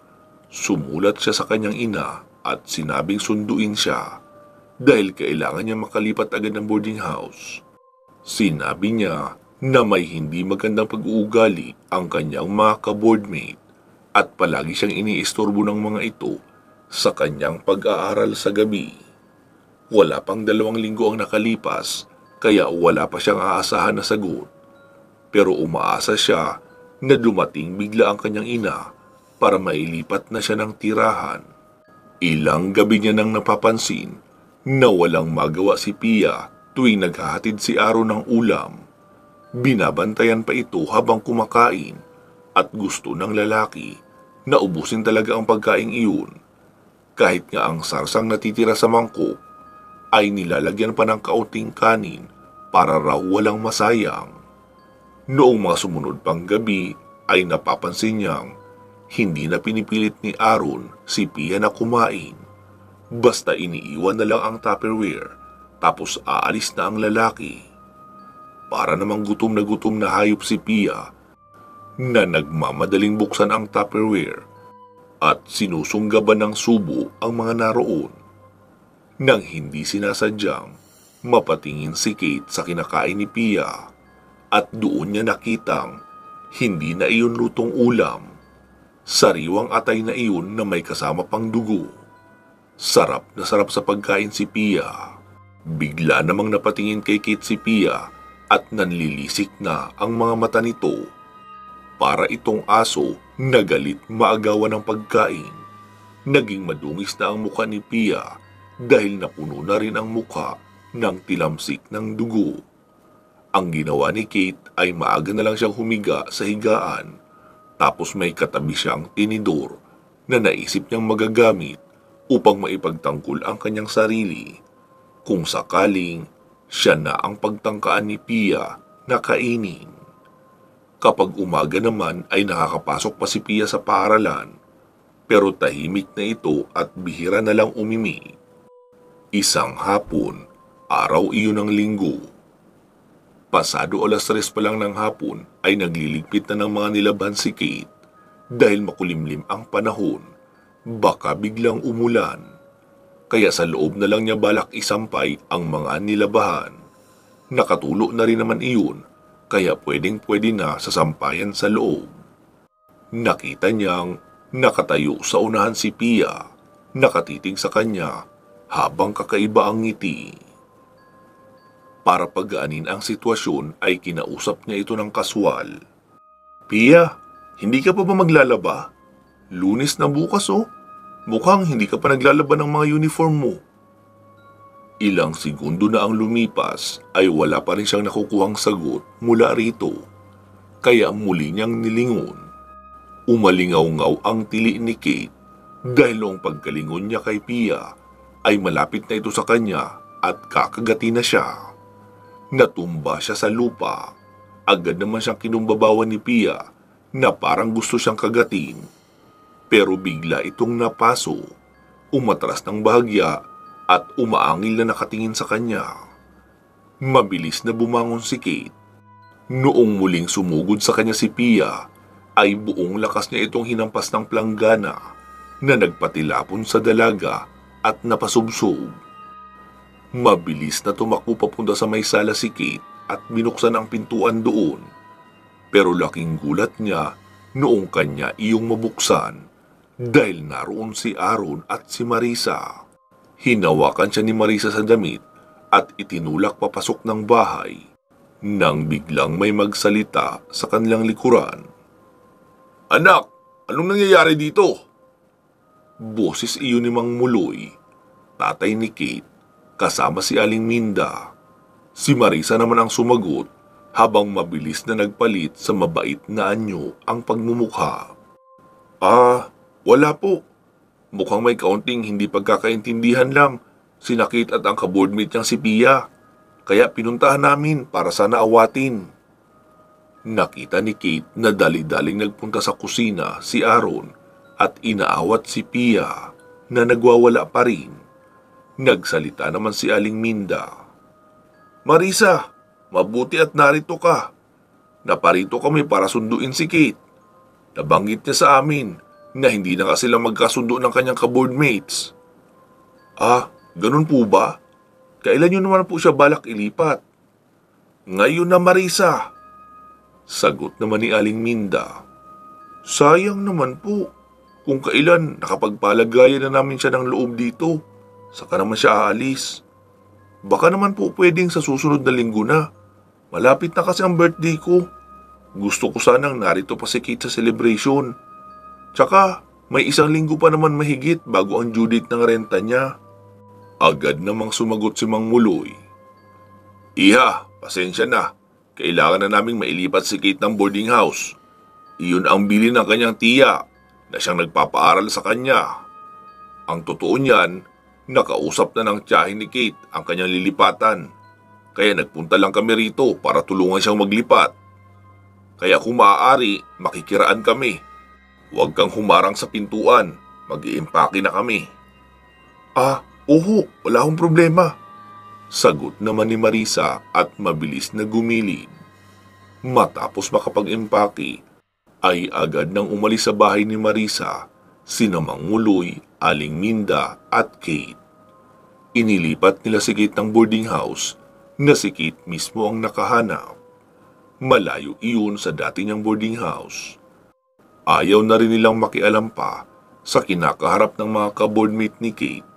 Speaker 1: Sumulat siya sa kanyang ina at sinabing sunduin siya dahil kailangan niya makalipat agad ng boarding house. Sinabi niya na may hindi magandang pag-uugali ang kanyang mga ka-boardmate at palagi siyang iniistorbo ng mga ito sa kanyang pag-aaral sa gabi. Wala pang 2 linggo ang nakalipas kaya wala pa siyang aasahan na sagot. Pero umaasa siya na dumating bigla ang kanyang ina para mailipat na siya ng tirahan. Ilang gabi niya nang napapansin na walang magawa si Pia tuwing naghahatid si Aaron ng ulam. Binabantayan pa ito habang kumakain at gusto ng lalaki na ubusin talaga ang pagkain iyon. Kahit nga ang sarsang natitira sa mangkok ay nilalagyan pa ng kaunting kanin para raw walang masayang. Noong mga sumunod pang gabi ay napapansin niyang hindi na pinipilit ni Aaron si Pia na kumain. Basta iniiwan na lang ang Tupperware tapos aalis na ang lalaki. Para namang gutom na hayop si Pia na nagmamadaling buksan ang Tupperware at sinusunggaban ng subo ang mga naroon. Nang hindi sinasadyang, mapatingin si Kate sa kinakain ni Pia at doon niya nakitang hindi na iyon lutong ulam. Sariwang atay na iyon na may kasama pang dugo. Sarap na sarap sa pagkain si Pia. Bigla namang napatingin kay Kate si Pia at nanlilisik na ang mga mata nito. Para itong aso na galit maagawan ng pagkain. Naging madungis na ang mukha ni Pia dahil napuno na rin ang mukha ng tilamsik ng dugo. Ang ginawa ni Kate ay maaga na lang siyang humiga sa higaan tapos may katabi siyang tinidor na naisip niyang magagamit upang maipagtanggol ang kanyang sarili kung sakaling siya na ang pagtangkaan ni Pia na kainin. Kapag umaga naman ay nakakapasok pa si Pia sa paaralan, pero tahimik na ito at bihira na lang umimi. Isang hapon, araw iyon ng linggo. Pasado 3:00 pa lang ng hapon ay nagliligpit na ng mga nilaban si Kate dahil makulimlim ang panahon. Baka biglang umulan. Kaya sa loob na lang niya balak isampay ang mga nilabahan. Nakatulo na rin naman iyon, kaya pwedeng-pwede na sa sampayan sa loob. Nakita niyang nakatayo sa unahan si Pia, nakatitig sa kanya habang kakaiba ang ngiti. Para pagaanin ang sitwasyon ay kinausap niya ito ng kaswal. Pia, hindi ka pa ba maglalaba? Lunes na bukas oh. Mukhang hindi ka pa naglalaba ng mga uniform mo. Ilang segundo na ang lumipas ay wala pa rin siyang nakukuhang sagot mula rito. Kaya muli niyang nilingon. Umalingaw-ngaw ang tili ni Kate dahil noong pagkalingon niya kay Pia ay malapit na ito sa kanya at kakagati na siya. Natumba siya sa lupa. Agad naman siyang kinumbabawan ni Pia na parang gusto siyang kagatin. Pero bigla itong napaso, umatras ng bahagya at umaangil na nakatingin sa kanya. Mabilis na bumangon si Kate. Noong muling sumugod sa kanya si Pia, ay buong lakas niya itong hinampas ng planggana na nagpatilapon sa dalaga at napasubsob. Mabilis na tumakbo papunta sa may sala si Kate at binuksan ang pintuan doon. Pero laking gulat niya noong kanya iyong mabuksan dahil naroon si Aaron at si Marisa. Hinawakan siya ni Marisa sa damit at itinulak papasok ng bahay nang biglang may magsalita sa kanilang likuran. "Anak, anong nangyayari dito?" Boses iyon ni Mang Muloy, tatay ni Kate, kasama si Aling Minda. Si Marisa naman ang sumagot habang mabilis na nagpalit sa mabait na anyo ang pagmumukha. Wala po. Mukhang may kaunting hindi pagkakaintindihan lang. Sina Kate at ang kaboardmate niyang si Pia. Kaya pinuntahan namin para sana awatin." Nakita ni Kate na dali-daling nagpunta sa kusina si Aaron at inaawat si Pia na nagwawala pa rin. Nagsalita naman si Aling Minda. "Marisa, mabuti at narito ka. Naparito kami para sunduin si Kate. Nabanggit niya sa amin na hindi na sila magkasundo ng kanyang kaboardmates." Ganun po ba? Kailan nyo naman po siya balak ilipat?" "Ngayon na, Marisa," sagot naman ni Aling Minda. "Sayang naman po. Kung kailan nakapagpalagayan na namin siya ng loob dito, saka naman siya aalis. Baka naman po pwedeng sa susunod na linggo na. Malapit na kasi ang birthday ko. Gusto ko sanang narito pa si Kate sa celebration. Tsaka may isang linggo pa naman mahigit bago ang due date ng renta niya." Agad namang sumagot si Mang Muloy. "Iha, pasensya na. Kailangan na naming mailipat si Kate ng boarding house. Iyon ang bili ng kanyang tiya na siyang nagpapaaral sa kanya. Ang totoo niyan, nakausap na ng tiyahin ni Kate ang kanyang lilipatan. Kaya nagpunta lang kami rito para tulungan siyang maglipat. Kaya kung maaari, makikiraan kami. Huwag kang humarang sa pintuan. Mag-iimpake na kami." "Oho, wala akong problema," sagot naman ni Marisa at mabilis na gumilid. Matapos makapag-impake, ay agad nang umalis sa bahay ni Marisa sina Mang Muloy, Aling Minda at Kate. Inilipat nila si Kate ng boarding house na si Kate mismo ang nakahanap. Malayo iyon sa dati niyang boarding house. Ayaw na rin nilang makialam pa sa kinakaharap ng mga kaboardmate ni Kate.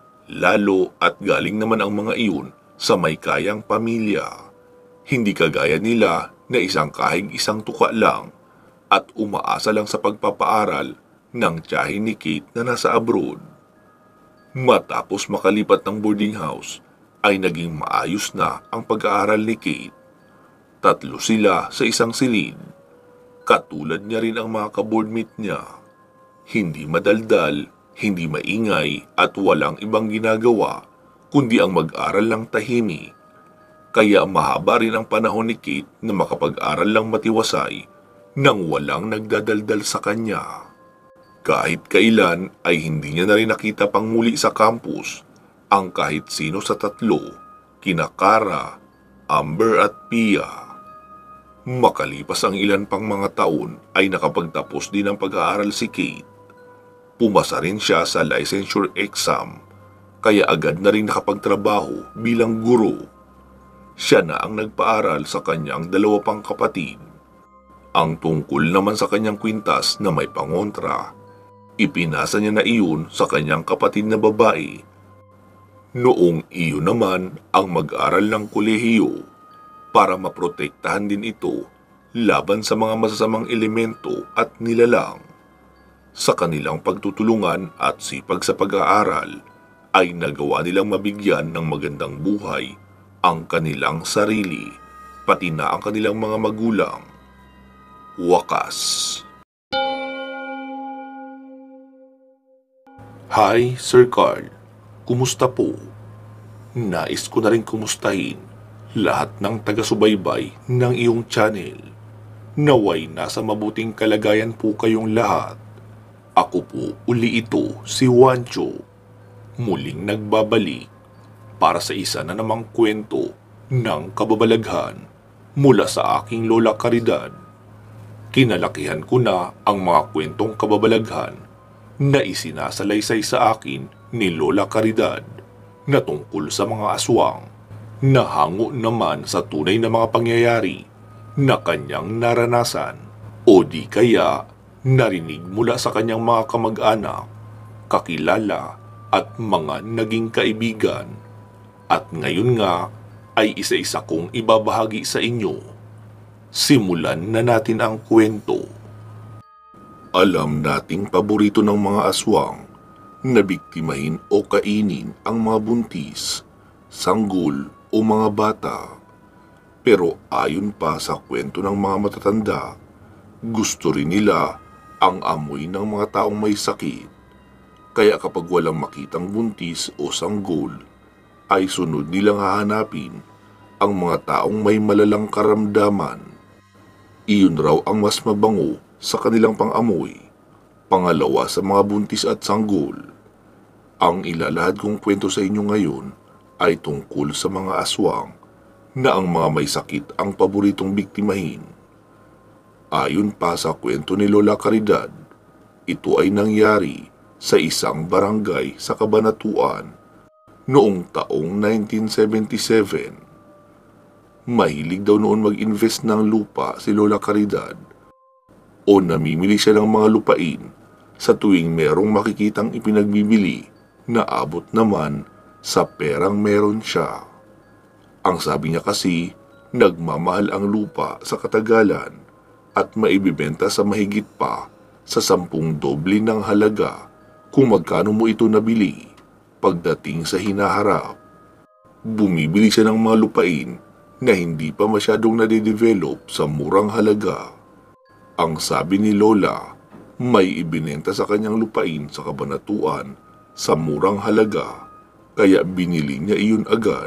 Speaker 1: Lalo at galing naman ang mga iyon sa may kayang pamilya. Hindi kagaya nila na isang kahig isang tuka lang at umaasa lang sa pagpapaaral ng tiyahin ni Kate na nasa abroad. Matapos makalipat ng boarding house, ay naging maayos na ang pag-aaral ni Kate. 3 sila sa isang silid. Katulad niya rin ang mga kaboardmate niya. Hindi madaldal, hindi maingay at walang ibang ginagawa kundi ang mag-aral lang tahimik. Kaya mahaba rin ang panahon ni Kate na makapag-aral lang matiwasay nang walang nagdadaldal sa kanya. Kahit kailan ay hindi niya na rin nakita pang muli sa campus ang kahit sino sa 3, kina Kara, Amber at Pia. Makalipas ang ilan pang mga taon ay nakapagtapos din ang pag-aaral si Kate. Pumasa rin siya sa licensure exam, kaya agad na rin nakapagtrabaho bilang guro. Siya na ang nagpaaral sa kanyang 2 pang kapatid. Ang tungkol naman sa kanyang kwintas na may pangontra, ipinasa niya na iyon sa kanyang kapatid na babae. Noong iyon naman ang mag-aral ng kolehiyo para maprotektahan din ito laban sa mga masasamang elemento at nilalang. Sa kanilang pagtutulungan at sipag sa pag-aaral, ay nagawa nilang mabigyan ng magandang buhay ang kanilang sarili, pati na ang kanilang mga magulang. Wakas. Hi, Sir Carl. Kumusta po? Nais ko na rin kumustahin lahat ng taga-subaybay ng iyong channel. Naway nasa mabuting kalagayan po kayong lahat. Ako po uli ito, si Juancho. Muling nagbabalik para sa isa na namang kwento ng kababalaghan mula sa aking Lola Caridad. Kinalakihan ko na ang mga kwentong kababalaghan na isinasalaysay sa akin ni Lola Caridad na tungkol sa mga aswang na hango naman sa tunay na mga pangyayari na kanyang naranasan o di kaya narinig mula sa kanyang mga kamag-anak, kakilala at mga naging kaibigan. At ngayon nga ay isa-isa kong ibabahagi sa inyo. Simulan na natin ang kwento. Alam nating paborito ng mga aswang na biktimahin o kainin ang mga buntis, sanggol o mga bata. Pero ayon pa sa kwento ng mga matatanda, gusto rin nila ang amoy ng mga taong may sakit. Kaya kapag walang makitang buntis o sanggol, ay sunod nilang hahanapin ang mga taong may malalang karamdaman. Iyon raw ang mas mabango sa kanilang pang-amoy, pangalawa sa mga buntis at sanggol. Ang ilalahad kong kwento sa inyo ngayon ay tungkol sa mga aswang na ang mga may sakit ang paboritong biktimahin. Ayon pa sa kwento ni Lola Caridad, ito ay nangyari sa isang barangay sa Cabanatuan noong taong 1977. Mahilig daw noon mag-invest ng lupa si Lola Caridad o namimili siya ng mga lupain sa tuwing merong makikitang ipinagbibili na abot naman sa perang meron siya. Ang sabi niya kasi, nagmamahal ang lupa sa katagalan at maibibenta sa mahigit pa sa 10 doble ng halaga kung magkano mo ito nabili pagdating sa hinaharap. Bumibili siya ng mga lupain na hindi pa masyadong nade-develop sa murang halaga. Ang sabi ni Lola, may ibinenta sa kanyang lupain sa Cabanatuan sa murang halaga, kaya binili niya iyon agad.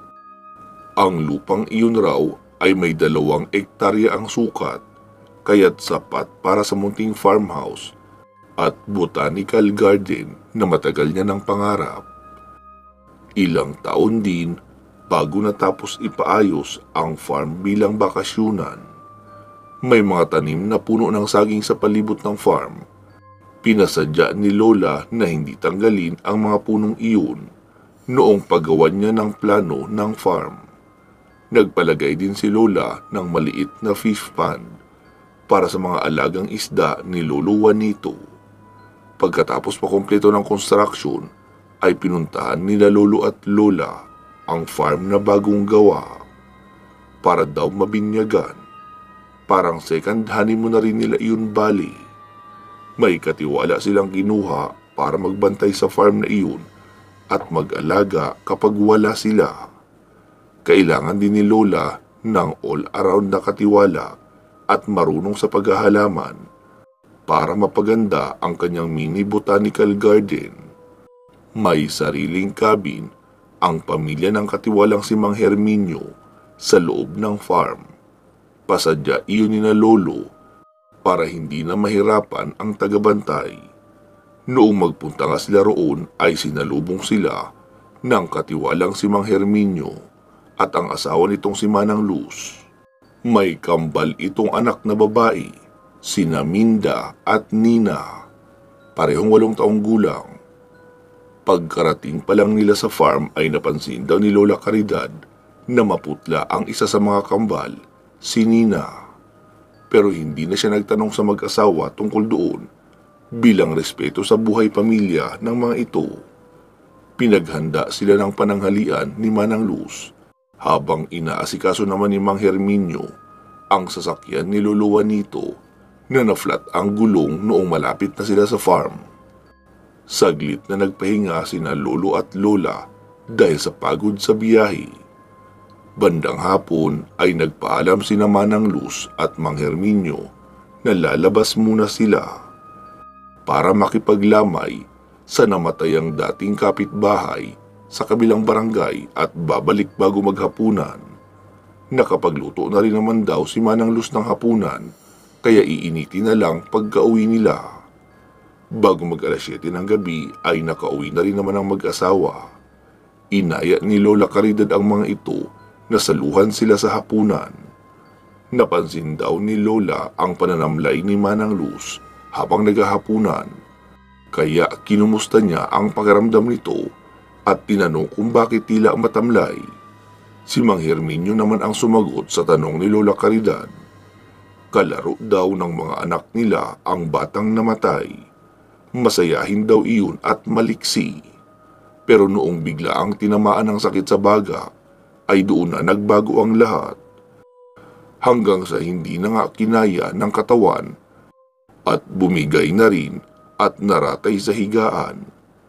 Speaker 1: Ang lupang iyon raw ay may 2 ektarya ang sukat, kaya't sapat para sa munting farmhouse at botanical garden na matagal niya ng pangarap. Ilang taon din bago natapos ipaayos ang farm bilang bakasyunan. May mga tanim na puno ng saging sa palibot ng farm. Pinasadya ni Lola na hindi tanggalin ang mga punong iyon noong paggawan niya ng plano ng farm. Nagpalagay din si Lola ng maliit na fish pond para sa mga alagang isda ni Lolo Juanito. Pagkatapos makumpleto ng construction, ay pinuntahan nila Lolo at Lola ang farm na bagong gawa para daw mabinyagan. Parang second honeymoon na rin nila iyon bali. May katiwala silang kinuha para magbantay sa farm na iyon at mag-alaga kapag wala sila. Kailangan din ni Lola ng all-around na katiwala at marunong sa paghahalaman para mapaganda ang kanyang mini botanical garden. May sariling cabin ang pamilya ng katiwalang si Mang Herminio sa loob ng farm. Pasadya iyon ni na Lolo para hindi na mahirapan ang tagabantay. Noong magpunta nga sila roon ay sinalubong sila ng katiwalang si Mang Herminio at ang asawa nitong si Manang Luz. May kambal itong anak na babae, sina Minda at Nina, parehong 8 taong gulang. Pagkarating pa lang nila sa farm ay napansin daw ni Lola Caridad na maputla ang isa sa mga kambal, si Nina. Pero hindi na siya nagtanong sa mag-asawa tungkol doon bilang respeto sa buhay pamilya ng mga ito. Pinaghanda sila ng pananghalian ni Manang Luz habang inaasikaso naman ni Mang Herminio ang sasakyan ni Lolo Juanito na na-flat ang gulong noong malapit na sila sa farm. Saglit na nagpahinga sina Lolo at Lola dahil sa pagod sa biyahe. Bandang hapon ay nagpaalam sina Manang Luz at Mang Herminio na lalabas muna sila para makipaglamay sa namatayang dating kapitbahay sa kabilang barangay at babalik bago maghapunan. Nakapagluto na rin naman daw si Manang Luz ng hapunan, kaya iinitin na lang pagka-uwi nila. Bago mag-alas 7 ng gabi ay nakauwi na rin naman ang mag-asawa. Inaya ni Lola Caridad ang mga ito na saluhan sila sa hapunan. Napansin daw ni Lola ang pananamlay ni Manang Luz habang naghahapunan, kaya kinumusta niya ang pakiramdam nito at tinanong kung bakit tila matamlay. Si Mang Herminio naman ang sumagot sa tanong ni Lola Caridad. Kalaro daw ng mga anak nila ang batang namatay. Masayahin daw iyon at maliksi. Pero noong bigla ang tinamaan ng sakit sa baga, ay doon na nagbago ang lahat. Hanggang sa hindi na nga kinaya ng katawan at bumigay na rin at naratay sa higaan.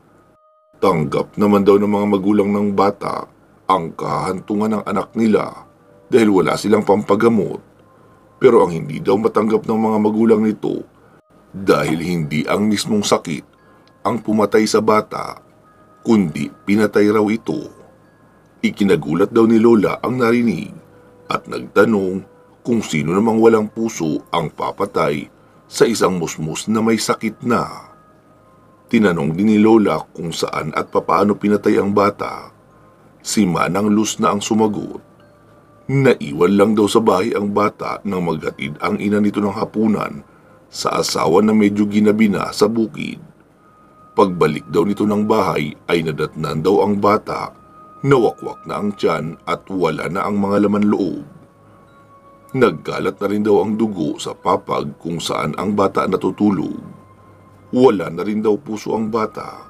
Speaker 1: Tanggap naman daw ng mga magulang ng bata ang kahantungan ng anak nila dahil wala silang pampagamot. Pero ang hindi daw matanggap ng mga magulang nito dahil hindi ang mismong sakit ang pumatay sa bata, kundi pinatay raw ito. Ikinagulat daw ni Lola ang narinig at nagtanong kung sino namang walang puso ang papatay sa isang musmus na may sakit na. Tinanong din ni Lola kung saan at papaano pinatay ang bata. Si Manang Luz na ang sumagot. Naiwan lang daw sa bahay ang bata nang maghatid ang ina nito ng hapunan sa asawa na medyo ginabi na sa bukid. Pagbalik daw nito ng bahay ay nadatnan daw ang bata, nawakwak na ang tiyan at wala na ang mga laman loob. Nagkalat na rin daw ang dugo sa papag kung saan ang bata natutulog. Wala na rin daw puso ang bata.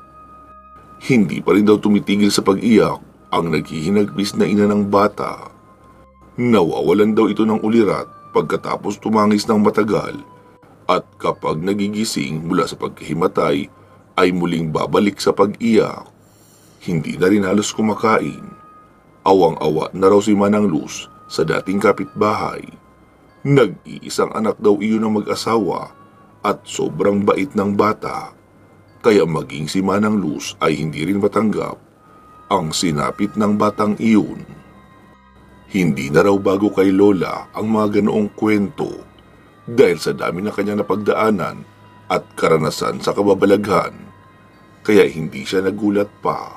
Speaker 1: Hindi pa rin daw tumitigil sa pag-iyak ang naghihinagpis na ina ng bata. Nawawalan daw ito ng ulirat pagkatapos tumangis ng matagal at kapag nagigising mula sa pagkahimatay ay muling babalik sa pag-iyak. Hindi na rin halos kumakain. Awang-awa na raw si Manang Luz sa dating kapitbahay. Nag-iisang anak daw iyon ng mag-asawa at sobrang bait ng bata. Kaya maging si Manang Luz ay hindi rin matanggap ang sinapit ng batang iyon. Hindi na raw bago kay Lola ang mga ganoong kwento dahil sa dami na kanyang napagdaanan at karanasan sa kababalaghan, kaya hindi siya nagulat pa.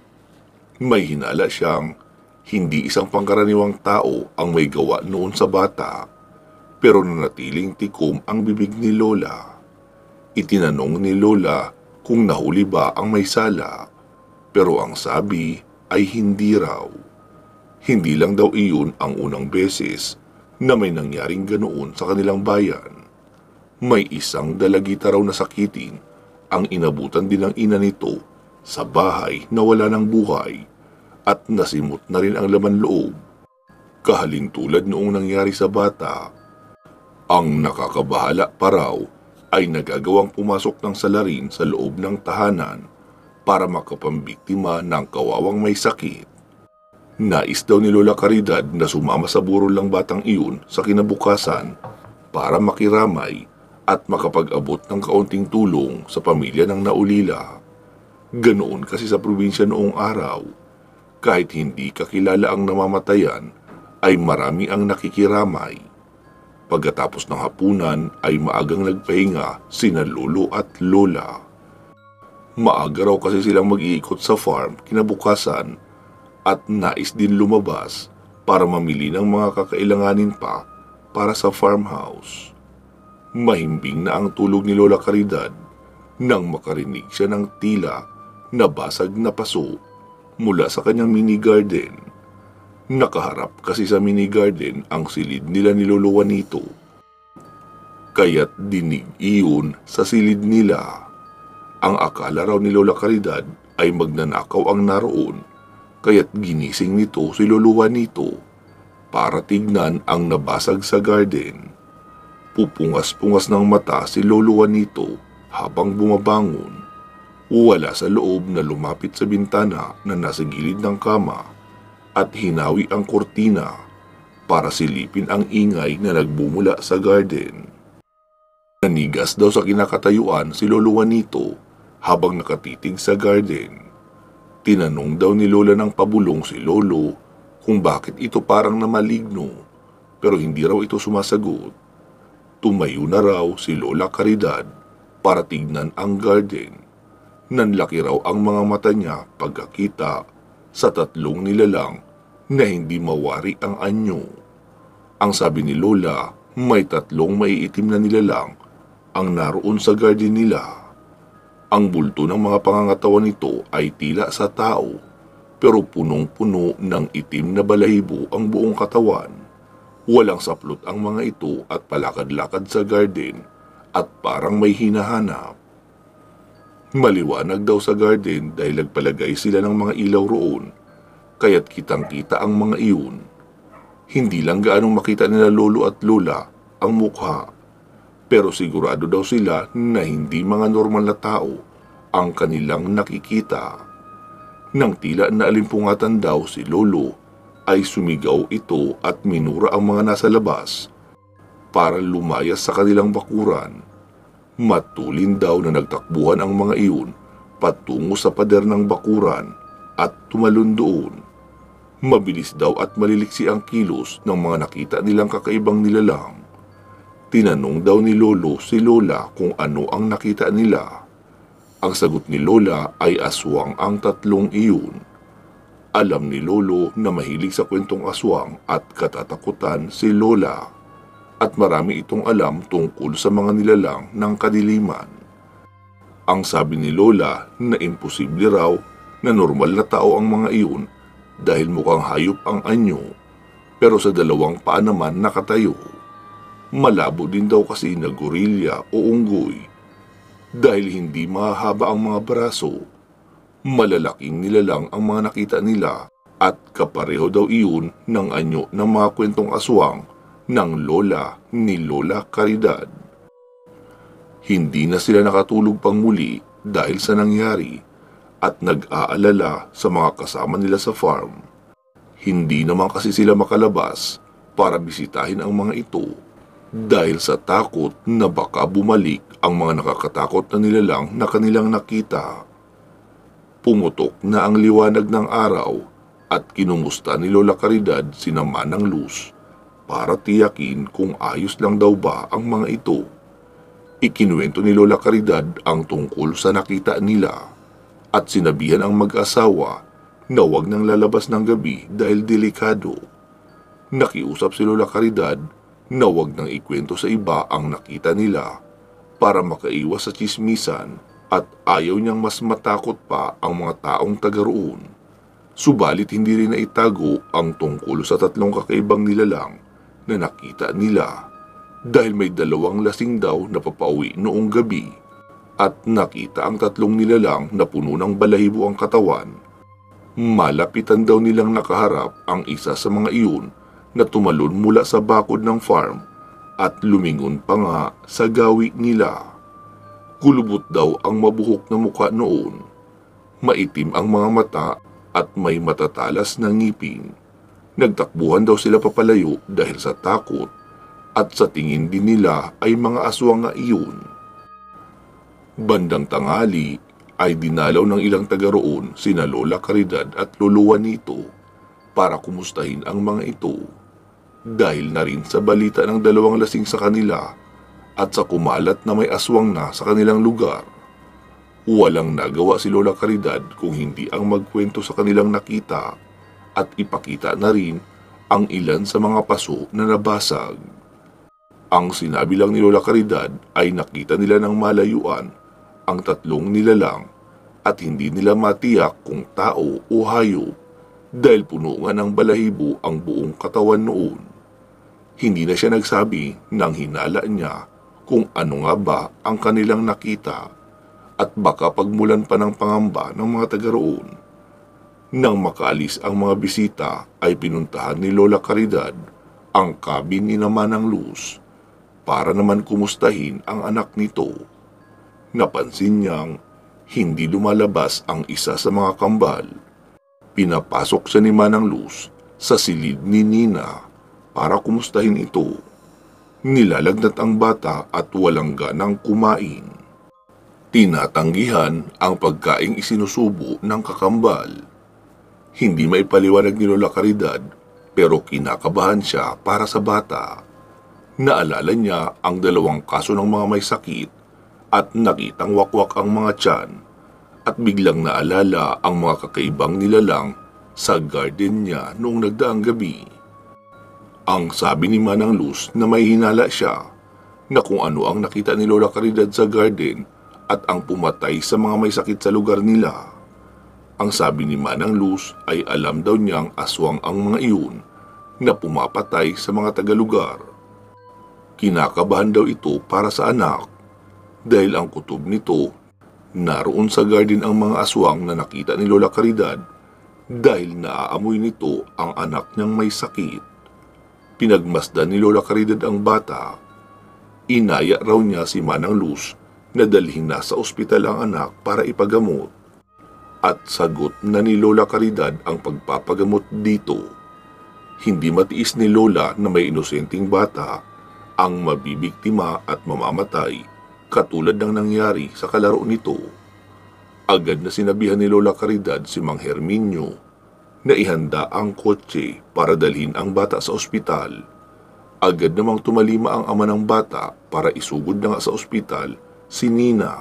Speaker 1: May hinala siyang hindi isang pangkaraniwang tao ang may gawa noon sa bata, pero nanatiling tikom ang bibig ni Lola. Itinanong ni Lola kung nahuli ba ang may sala, pero ang sabi ay hindi raw. Hindi lang daw iyon ang unang beses na may nangyaring ganoon sa kanilang bayan. May isang dalagita raw na sakitin ang inabutan din ng ina nito sa bahay na wala ng buhay at nasimot na rin ang laman loob. Kahalintulad noong nangyari sa bata. Ang nakakabahala pa raw ay nagagawang pumasok ng salarin sa loob ng tahanan para makapambiktima ng kawawang may sakit. Nais daw ni Lola Caridad na sumama sa burol ng batang iyon sa kinabukasan para makiramay at makapag-abot ng kaunting tulong sa pamilya ng naulila. Ganoon kasi sa probinsya noong araw. Kahit hindi kakilala ang namamatayan, ay marami ang nakikiramay. Pagkatapos ng hapunan ay maagang nagpahinga sina lolo at lola. Maaga raw kasi silang mag-iikot sa farm kinabukasan at nais din lumabas para mamili ng mga kakailanganin pa para sa farmhouse. Mahimbing na ang tulog ni Lola Caridad nang makarinig siya ng tila na basag na paso mula sa kanyang mini garden. Nakaharap kasi sa mini garden ang silid nila ni Lolo Juanito. Kaya't dinig iyon sa silid nila. Ang akala raw ni Lola Caridad ay magnanakaw ang naroon, kaya't ginising nito si Lolo Juanito para tignan ang nabasag sa garden. Pupungas-pungas ng mata si Lolo Juanito habang bumabangon. Wala sa loob na lumapit sa bintana na nasa gilid ng kama at hinawi ang kortina para silipin ang ingay na nagbumula sa garden. Nanigas daw sa kinakatayuan si Lolo Juanito habang nakatitig sa garden. Tinanong daw ni Lola ng pabulong si Lolo kung bakit ito parang namaligno, pero hindi raw ito sumasagot. Tumayo na raw si Lola Caridad para tignan ang garden. Nanlaki raw ang mga mata niya pagkakita sa tatlong nilalang na hindi mawari ang anyo. Ang sabi ni Lola, may tatlong maiitim na nilalang ang naroon sa garden nila. Ang bulto ng mga pangangatawan nito ay tila sa tao, pero punong-puno ng itim na balahibo ang buong katawan. Walang saplot ang mga ito at palakad-lakad sa garden at parang may hinahanap. Maliwanag daw sa garden dahil nagpalagay sila ng mga ilaw roon, kaya't kitang-kita ang mga iyon. Hindi lang gaanong makita nila lolo at lola ang mukha, pero sigurado daw sila na hindi mga normal na tao ang kanilang nakikita. Nang tila naalimpungatan daw si lolo, ay sumigaw ito at minura ang mga nasa labas para lumayas sa kanilang bakuran. Matulin daw na nagtakbuhan ang mga iyon patungo sa pader ng bakuran at tumalon doon. Mabilis daw at maliliksi ang kilos ng mga nakita nilang kakaibang nilalang. Tinanong daw ni lolo si lola kung ano ang nakita nila. Ang sagot ni lola ay aswang ang tatlong iyon. Alam ni lolo na mahilig sa kwentong aswang at katatakutan si lola, at marami itong alam tungkol sa mga nilalang ng kadiliman. Ang sabi ni lola na imposible raw na normal na tao ang mga iyon dahil mukhang hayop ang anyo, pero sa dalawang paa naman nakatayo. Malabo din daw kasi na gorilya o unggoy dahil hindi mahaba ang mga braso. Malalaking nilalang ang mga nakita nila at kapareho daw iyon ng anyo ng mga kwentong aswang ng lola ni Lola Caridad. Hindi na sila nakatulog pang muli dahil sa nangyari at nag-aalala sa mga kasama nila sa farm. Hindi naman kasi sila makalabas para bisitahin ang mga ito dahil sa takot na baka bumalik ang mga nakakatakot na nilalang na kanilang nakita. Pumutok na ang liwanag ng araw at kinumusta ni Lola Caridad sina Manang Luz para tiyakin kung ayos lang daw ba ang mga ito. Ikinuwento ni Lola Caridad ang tungkol sa nakita nila at sinabihan ang mag-asawa na huwag nang lalabas ng gabi dahil delikado. Nakiusap si Lola Caridad na huwag nang ikwento sa iba ang nakita nila para makaiwas sa tsismisan at ayaw niyang mas matakot pa ang mga taong taga roon. Subalit hindi rin naitago ang tungkol sa tatlong kakaibang nilalang na nakita nila dahil may dalawang lasing daw na papauwi noong gabi at nakita ang tatlong nilalang na puno ng balahibo ang katawan. Malapitan daw nilang nakaharap ang isa sa mga iyon na tumalon mula sa bakod ng farm at lumingon pa nga sa gawi nila. Kulubot daw ang mabuhok na mukha noon. Maitim ang mga mata at may matatalas na ngipin. Nagtakbuhan daw sila papalayo dahil sa takot at sa tingin din nila ay mga aswang nga iyon. Bandang tanghali ay dinalaw ng ilang taga roon sina Lola Caridad at Lolo Juanito para kumustahin ang mga ito. Dahil na rin sa balita ng dalawang lasing sa kanila at sa kumalat na may aswang na sa kanilang lugar. Walang nagawa si Lola Caridad kung hindi ang magkwento sa kanilang nakita at ipakita na rin ang ilan sa mga paso na nabasag. Ang sinabi lang ni Lola Caridad ay nakita nila ng malayuan ang tatlong nilalang at hindi nila matiyak kung tao o hayop dahil puno nga ng balahibo ang buong katawan noon. Hindi na siya nagsabi ng hinala niya kung ano nga ba ang kanilang nakita at baka pagmulan pa ng pangamba ng mga taga roon. Nang makaalis ang mga bisita ay pinuntahan ni Lola Caridad ang cabin ni Manang Luz para naman kumustahin ang anak nito. Napansin niyang hindi lumalabas ang isa sa mga kambal. Pinapasok siya ni Manang Luz sa silid ni Nina para kumustahin ito. Nilalagnat ang bata at walang ganang kumain. Tinatanggihan ang pagkaing isinusubo ng kakambal. Hindi maipaliwanag ni Lola Caridad pero kinakabahan siya para sa bata. Naalala niya ang 2 kaso ng mga may sakit at nakitang wakwak ang mga tiyan at biglang naalala ang mga kakaibang nilalang sa garden niya noong nagdaang gabi. Ang sabi ni Manang Luz na may hinala siya na kung ano ang nakita ni Lola Caridad sa garden at ang pumatay sa mga may sakit sa lugar nila. Ang sabi ni Manang Luz ay alam daw niyang aswang ang mga iyon na pumapatay sa mga tagalugar. Kinakabahan daw ito para sa anak dahil ang kutob nito naroon sa garden ang mga aswang na nakita ni Lola Caridad dahil naaamoy nito ang anak niyang may sakit. Pinagmasdan ni Lola Caridad ang bata. Inaya raw niya si Manang Luz na dalhin na sa ospital ang anak para ipagamot. At sagot na ni Lola Caridad ang pagpapagamot dito. Hindi matiis ni Lola na may inosenteng bata ang mabibiktima at mamamatay katulad ng nangyari sa kalaro nito. Agad na sinabihan ni Lola Caridad si Mang Herminio na ihanda ang kotse para dalhin ang bata sa ospital. Agad namang tumalima ang ama ng bata para isugod na nga sa ospital si Nina.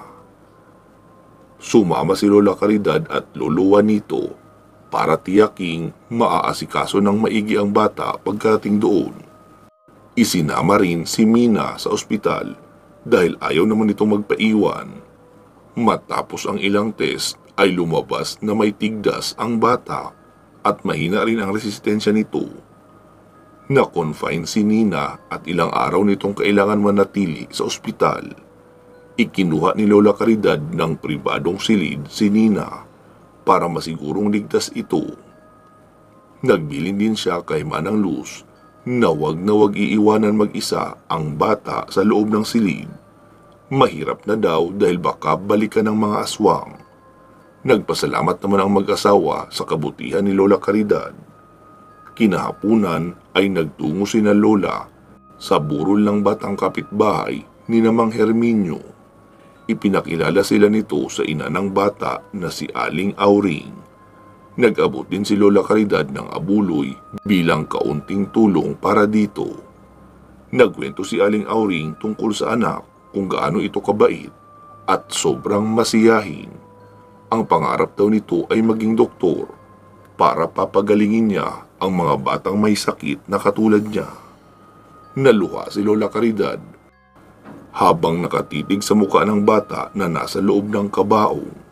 Speaker 1: Sumama si Lola Caridad at lolo Juanito para tiyaking maaasikaso ng maigi ang bata pagkarating doon. Isinama rin si Mina sa ospital dahil ayaw naman itong magpaiwan. Matapos ang ilang test ay lumabas na may tigdas ang bata at mahina rin ang resistensya nito. Na-confine si Nina at ilang araw nitong kailangan manatili sa ospital. Ikinuha ni Lola Caridad ng pribadong silid si Nina para masigurong ligtas ito. Nagbilin din siya kay Manang Luz na wag iiwanan mag-isa ang bata sa loob ng silid. Mahirap na daw dahil baka balikan ng mga aswang. Nagpasalamat naman ang mag-asawa sa kabutihan ni Lola Caridad. Kinahapunan ay nagtungo sina Lola sa burol ng batang kapitbahay ni Mang Herminio. Ipinakilala sila nito sa ina ng bata na si Aling Auring. Nag-abot din si Lola Caridad ng abuloy bilang kaunting tulong para dito. Nagkwento si Aling Auring tungkol sa anak kung gaano ito kabait at sobrang masiyahin. Ang pangarap daw nito ay maging doktor para papagalingin niya ang mga batang may sakit na katulad niya. Naluha si Lola Caridad habang nakatitig sa mukha ng bata na nasa loob ng kabaong.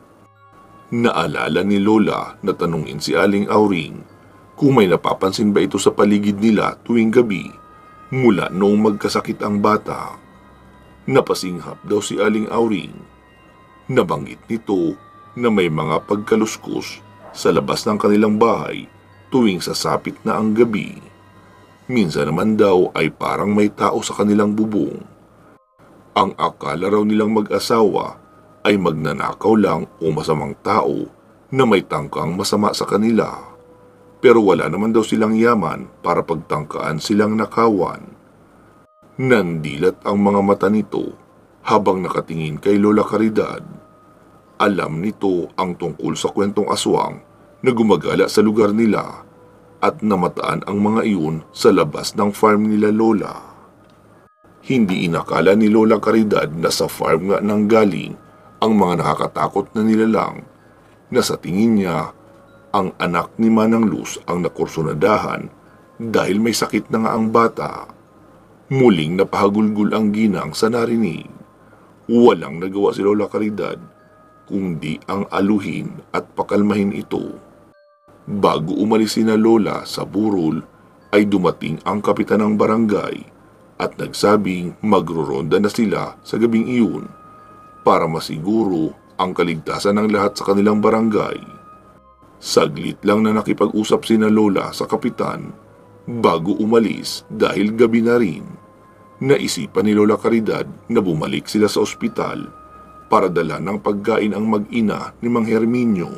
Speaker 1: Naalala ni Lola na tanungin si Aling Auring kung may napapansin ba ito sa paligid nila tuwing gabi mula noong magkasakit ang bata. Napasinghap daw si Aling Auring. Nabanggit nito na may mga pagkaluskos sa labas ng kanilang bahay tuwing sasapit na ang gabi. Minsan naman daw ay parang may tao sa kanilang bubong. Ang akala raw nilang mag-asawa ay magnanakaw lang o masamang tao na may tangkang masama sa kanila. Pero wala naman daw silang yaman para pagtangkaan silang nakawan. Nandilat ang mga mata nito habang nakatingin kay Lola Caridad. Alam nito ang tungkol sa kwentong aswang na gumagala sa lugar nila at namataan ang mga iyon sa labas ng farm nila Lola. Hindi inakala ni Lola Caridad na sa farm nga nang galing ang mga nakakatakot na nilalang na sa tingin niya ang anak ni Manang Luz ang nakursunadahan dahil may sakit na nga ang bata. Muling napahagulgul ang ginang sa narinig. Walang nagawa si Lola Caridad kundi ang aluhin at pakalmahin ito. Bago umalis sina Lola sa burol ay dumating ang kapitan ng barangay at nagsabing magroronda na sila sa gabing iyon para masiguro ang kaligtasan ng lahat sa kanilang barangay. Saglit lang na nakipag-usap sina Lola sa kapitan bago umalis dahil gabi na rin. Naisipan ni Lola Caridad na bumalik sila sa ospital para dala ng pagkain ang mag-ina ni Mang Herminio.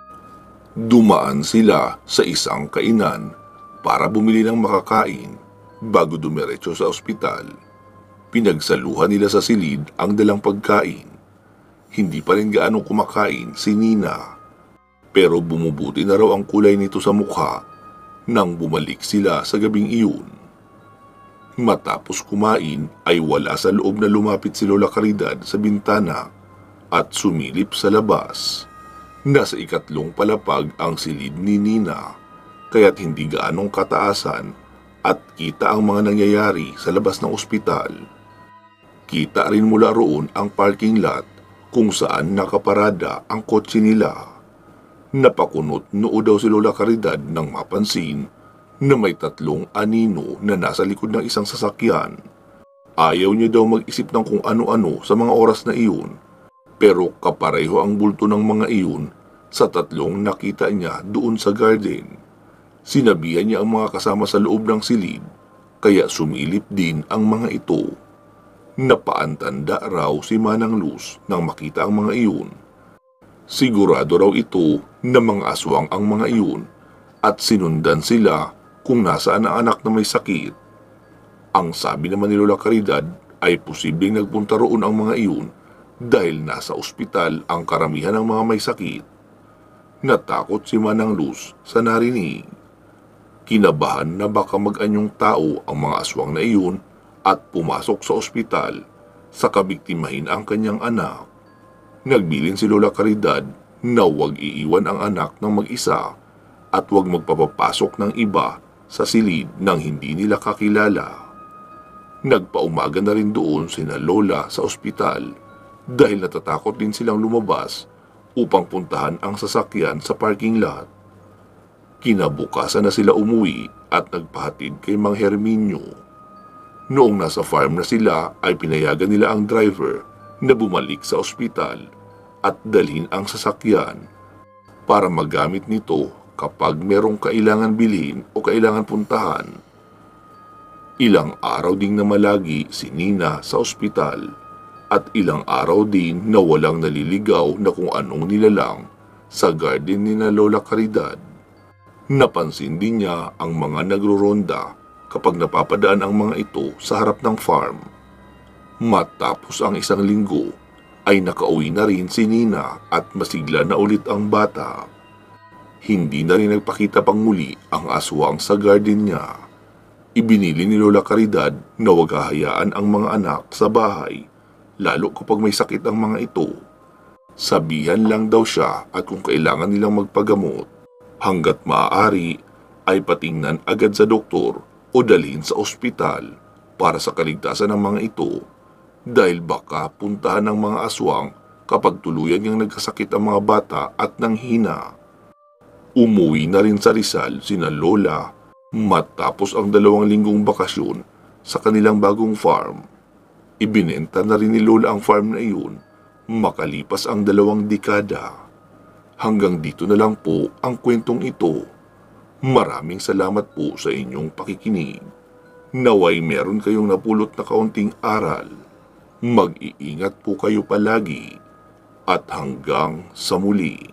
Speaker 1: Dumaan sila sa isang kainan para bumili ng makakain bago dumiretso sa ospital. Pinagsaluhan nila sa silid ang dalang pagkain. Hindi pa rin gaano kumakain si Nina. Pero bumubuti na raw ang kulay nito sa mukha nang bumalik sila sa gabing iyon. Matapos kumain ay wala sa loob na lumapit si Lola Caridad sa bintana at sumilip sa labas. Nasa ikatlong palapag ang silid ni Nina, kaya't hindi gaanong kataasan at kita ang mga nangyayari sa labas ng ospital. Kita rin mula roon ang parking lot kung saan nakaparada ang kotse nila. Napakunot noo daw si Lola Caridad nang mapansin na may 3 anino na nasa likod ng isang sasakyan. Ayaw niya daw mag-isip ng kung ano-ano sa mga oras na iyon, pero kapareho ang bulto ng mga iyon sa 3 nakita niya doon sa garden. Sinabihan niya ang mga kasama sa loob ng silid, kaya sumilip din ang mga ito. Napaantanda raw si Manang Luz nang makita ang mga iyon. Sigurado raw ito na mga aswang ang mga iyon at sinundan sila kung nasaan ang anak na may sakit. Ang sabi naman ni Lola Caridad ay posibleng nagpunta roon ang mga iyon dahil nasa ospital ang karamihan ng mga may sakit. Natakot si Manang Luz sa narinig. Kinabahan na baka mag-anyong tao ang mga aswang na iyon at pumasok sa ospital sa kabiktimahin ang kanyang anak. Nagbilin si Lola Caridad na huwag iiwan ang anak ng mag-isa at huwag magpapapasok ng iba sa silid nang hindi nila kakilala. Nagpaumaga na rin doon sina Lola sa ospital dahil natatakot din silang lumabas upang puntahan ang sasakyan sa parking lot. Kinabukasan na sila umuwi at nagpahatid kay Mang Herminio. Noong nasa farm na sila ay pinayagan nila ang driver na bumalik sa ospital at dalhin ang sasakyan para magamit nito kapag merong kailangan bilhin o kailangan puntahan. Ilang araw ding namalagi si Nina sa ospital at ilang araw din na walang naliligaw na kung anong nilalang sa garden ni na Lola Caridad. Napansin din niya ang mga nagroronda kapag napapadaan ang mga ito sa harap ng farm. Matapos ang 1 linggo, ay nakauwi na rin si Nina at masigla na ulit ang bata. Hindi na rin nagpakita pang muli ang aswang sa garden niya. Ibinili ni Lola Caridad na huwag hahayaan ang mga anak sa bahay, lalo kapag may sakit ang mga ito. Sabihan lang daw siya at kung kailangan nilang magpagamot, hanggat maaari ay patingnan agad sa doktor o dalhin sa ospital para sa kaligtasan ng mga ito. Dahil baka puntahan ng mga aswang kapag tuluyan niyang nagkasakit ang mga bata at nanghina. Umuwi na rin sa Rizal sina Lola matapos ang 2 linggong bakasyon sa kanilang bagong farm. Ibinenta na rin ni Lola ang farm na iyon makalipas ang 2 dekada. Hanggang dito na lang po ang kwentong ito. Maraming salamat po sa inyong pakikinig. Naway meron kayong napulot na kaunting aral. Mag-iingat po kayo palagi at hanggang sa muli.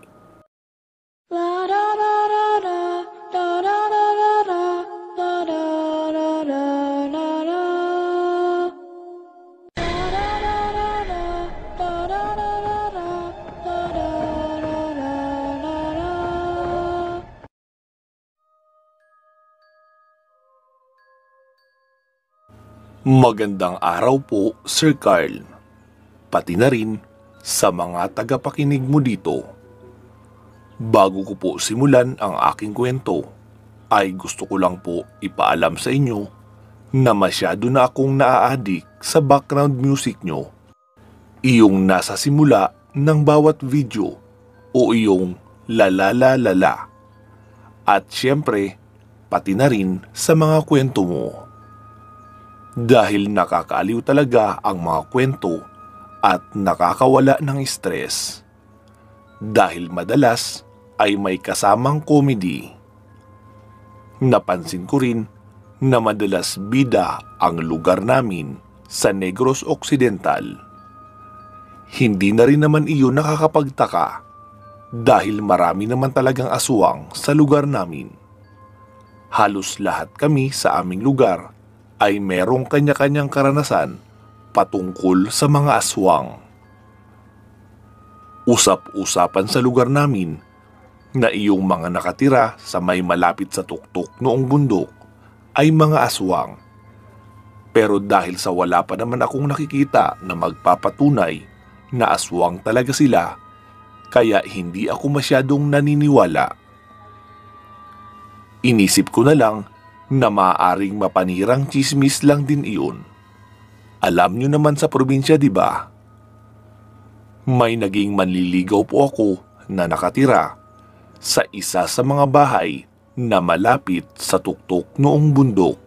Speaker 2: Magandang araw po, Sir Carl. Pati na rin sa mga tagapakinig mo dito. Bago ko po simulan ang aking kwento, ay gusto ko lang po ipaalam sa inyo na masyado na akong naaadik sa background music nyo. Iyong nasa simula ng bawat video o iyong lalalalala. At syempre, pati na rin sa mga kwento mo. Dahil nakakaaliw talaga ang mga kwento at nakakawala ng stress. Dahil madalas ay may kasamang comedy. Napansin ko rin na madalas bida ang lugar namin sa Negros Occidental. Hindi na rin naman iyon nakakapagtaka dahil marami naman talagang aswang sa lugar namin. Halos lahat kami sa aming lugar ay merong kanya-kanyang karanasan patungkol sa mga aswang. Usap-usapan sa lugar namin na iyong mga nakatira sa may malapit sa tuktok noong bundok ay mga aswang. Pero dahil sa wala pa naman akong nakikita na magpapatunay na aswang talaga sila, kaya hindi ako masyadong naniniwala. Inisip ko na lang na maaaring mapanirang chismis lang din iyon. Alam nyo naman sa probinsya, di ba? May naging manliligaw po ako na nakatira sa isa sa mga bahay na malapit sa tuktok noong bundok.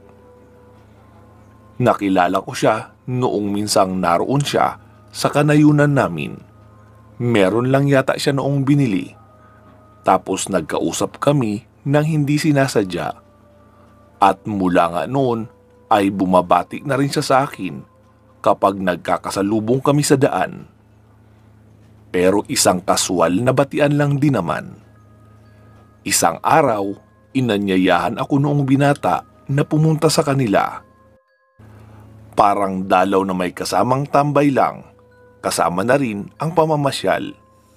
Speaker 2: Nakilala ko siya noong minsang naroon siya sa kanayunan namin. Meron lang yata siya noong binili. Tapos nagkausap kami nang hindi sinasadya. At mula nga noon ay bumabati na rin siya sa akin kapag nagkakasalubong kami sa daan. Pero isang kaswal na batian lang din naman. Isang araw, inanyayahan ako noong binata na pumunta sa kanila. Parang dalaw na may kasamang tambay lang, kasama na rin ang pamamasyal.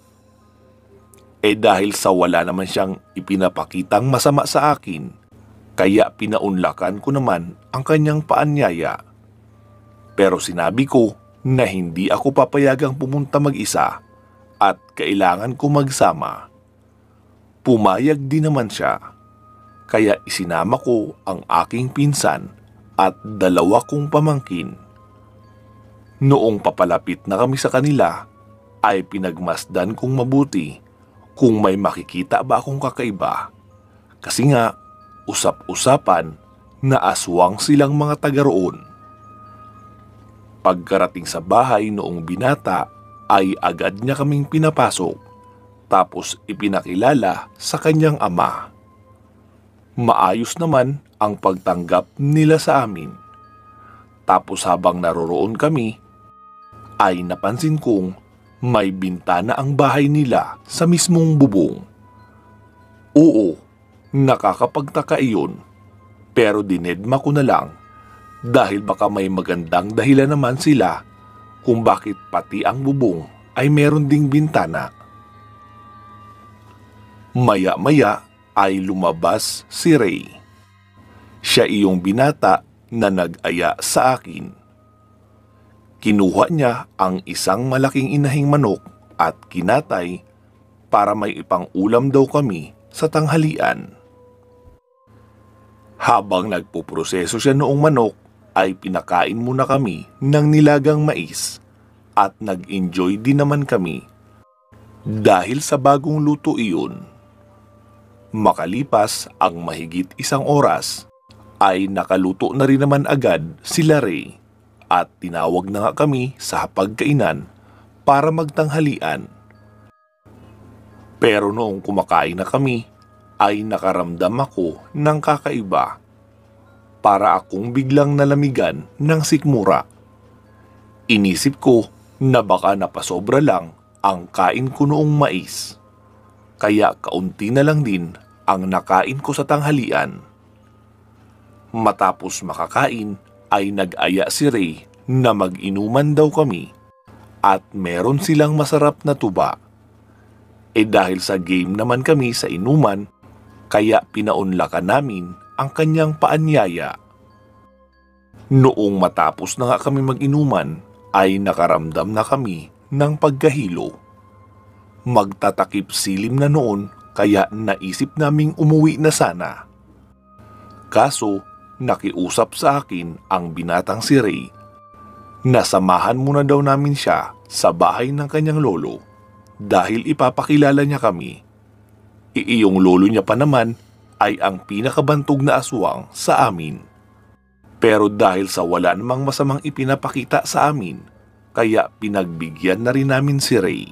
Speaker 2: Dahil sa wala naman siyang ipinapakitang masama sa akin, kaya pinaunlakan ko naman ang kanyang paanyaya. Pero sinabi ko na hindi ako papayagang pumunta mag-isa at kailangan ko magsama. Pumayag din naman siya, kaya isinama ko ang aking pinsan at dalawa kong pamangkin. Noong papalapit na kami sa kanila, ay pinagmasdan kong mabuti kung may makikita ba akong kakaiba. Kasi nga, usap-usapan na aswang silang mga taga roon. Pagkarating sa bahay noong binata, ay agad niya kaming pinapasok, tapos ipinakilala sa kanyang ama. Maayos naman ang pagtanggap nila sa amin. Tapos habang naroroon kami, ay napansin kong may bintana ang bahay nila sa mismong bubong. Oo, nakakapagtaka iyon, pero dinedma ko na lang dahil baka may magandang dahilan naman sila kung bakit pati ang bubong ay meron ding bintana. Maya-maya ay lumabas si Ray. Siya iyong binata na nag-aya sa akin. Kinuha niya ang isang malaking inahing manok at kinatay para may ipang-ulam daw kami sa tanghalian. Habang nagpuproseso siya noong manok, ay pinakain muna kami ng nilagang mais at nag-enjoy din naman kami dahil sa bagong luto iyon. Makalipas ang mahigit isang oras, ay nakaluto na rin naman agad sila Ray at tinawag na nga kami sa hapagkainan para magtanghalian. Pero noong kumakain na kami, ay nakaramdam ako ng kakaiba. Para akong biglang nalamigan ng sikmura. Inisip ko na baka napasobra lang ang kain ko noong mais. Kaya kaunti na lang din ang nakain ko sa tanghalian. Matapos makakain ay nag-aya si Ray na mag-inuman daw kami at meron silang masarap na tuba. Dahil sa game naman kami sa inuman, kaya pinaunlakan namin ang kanyang paanyaya. Noong matapos na nga kami mag-inuman, ay nakaramdam na kami ng pagkahilo. Magtatakip silim na noon, kaya naisip naming umuwi na sana. Kaso, nakiusap sa akin ang binatang si Ray na samahan muna daw namin siya sa bahay ng kanyang lolo dahil ipapakilala niya kami. Iyong lolo niya pa naman ay ang pinakabantog na aswang sa amin. Pero dahil sa wala namang masamang ipinapakita sa amin, kaya pinagbigyan na rin namin si Ray.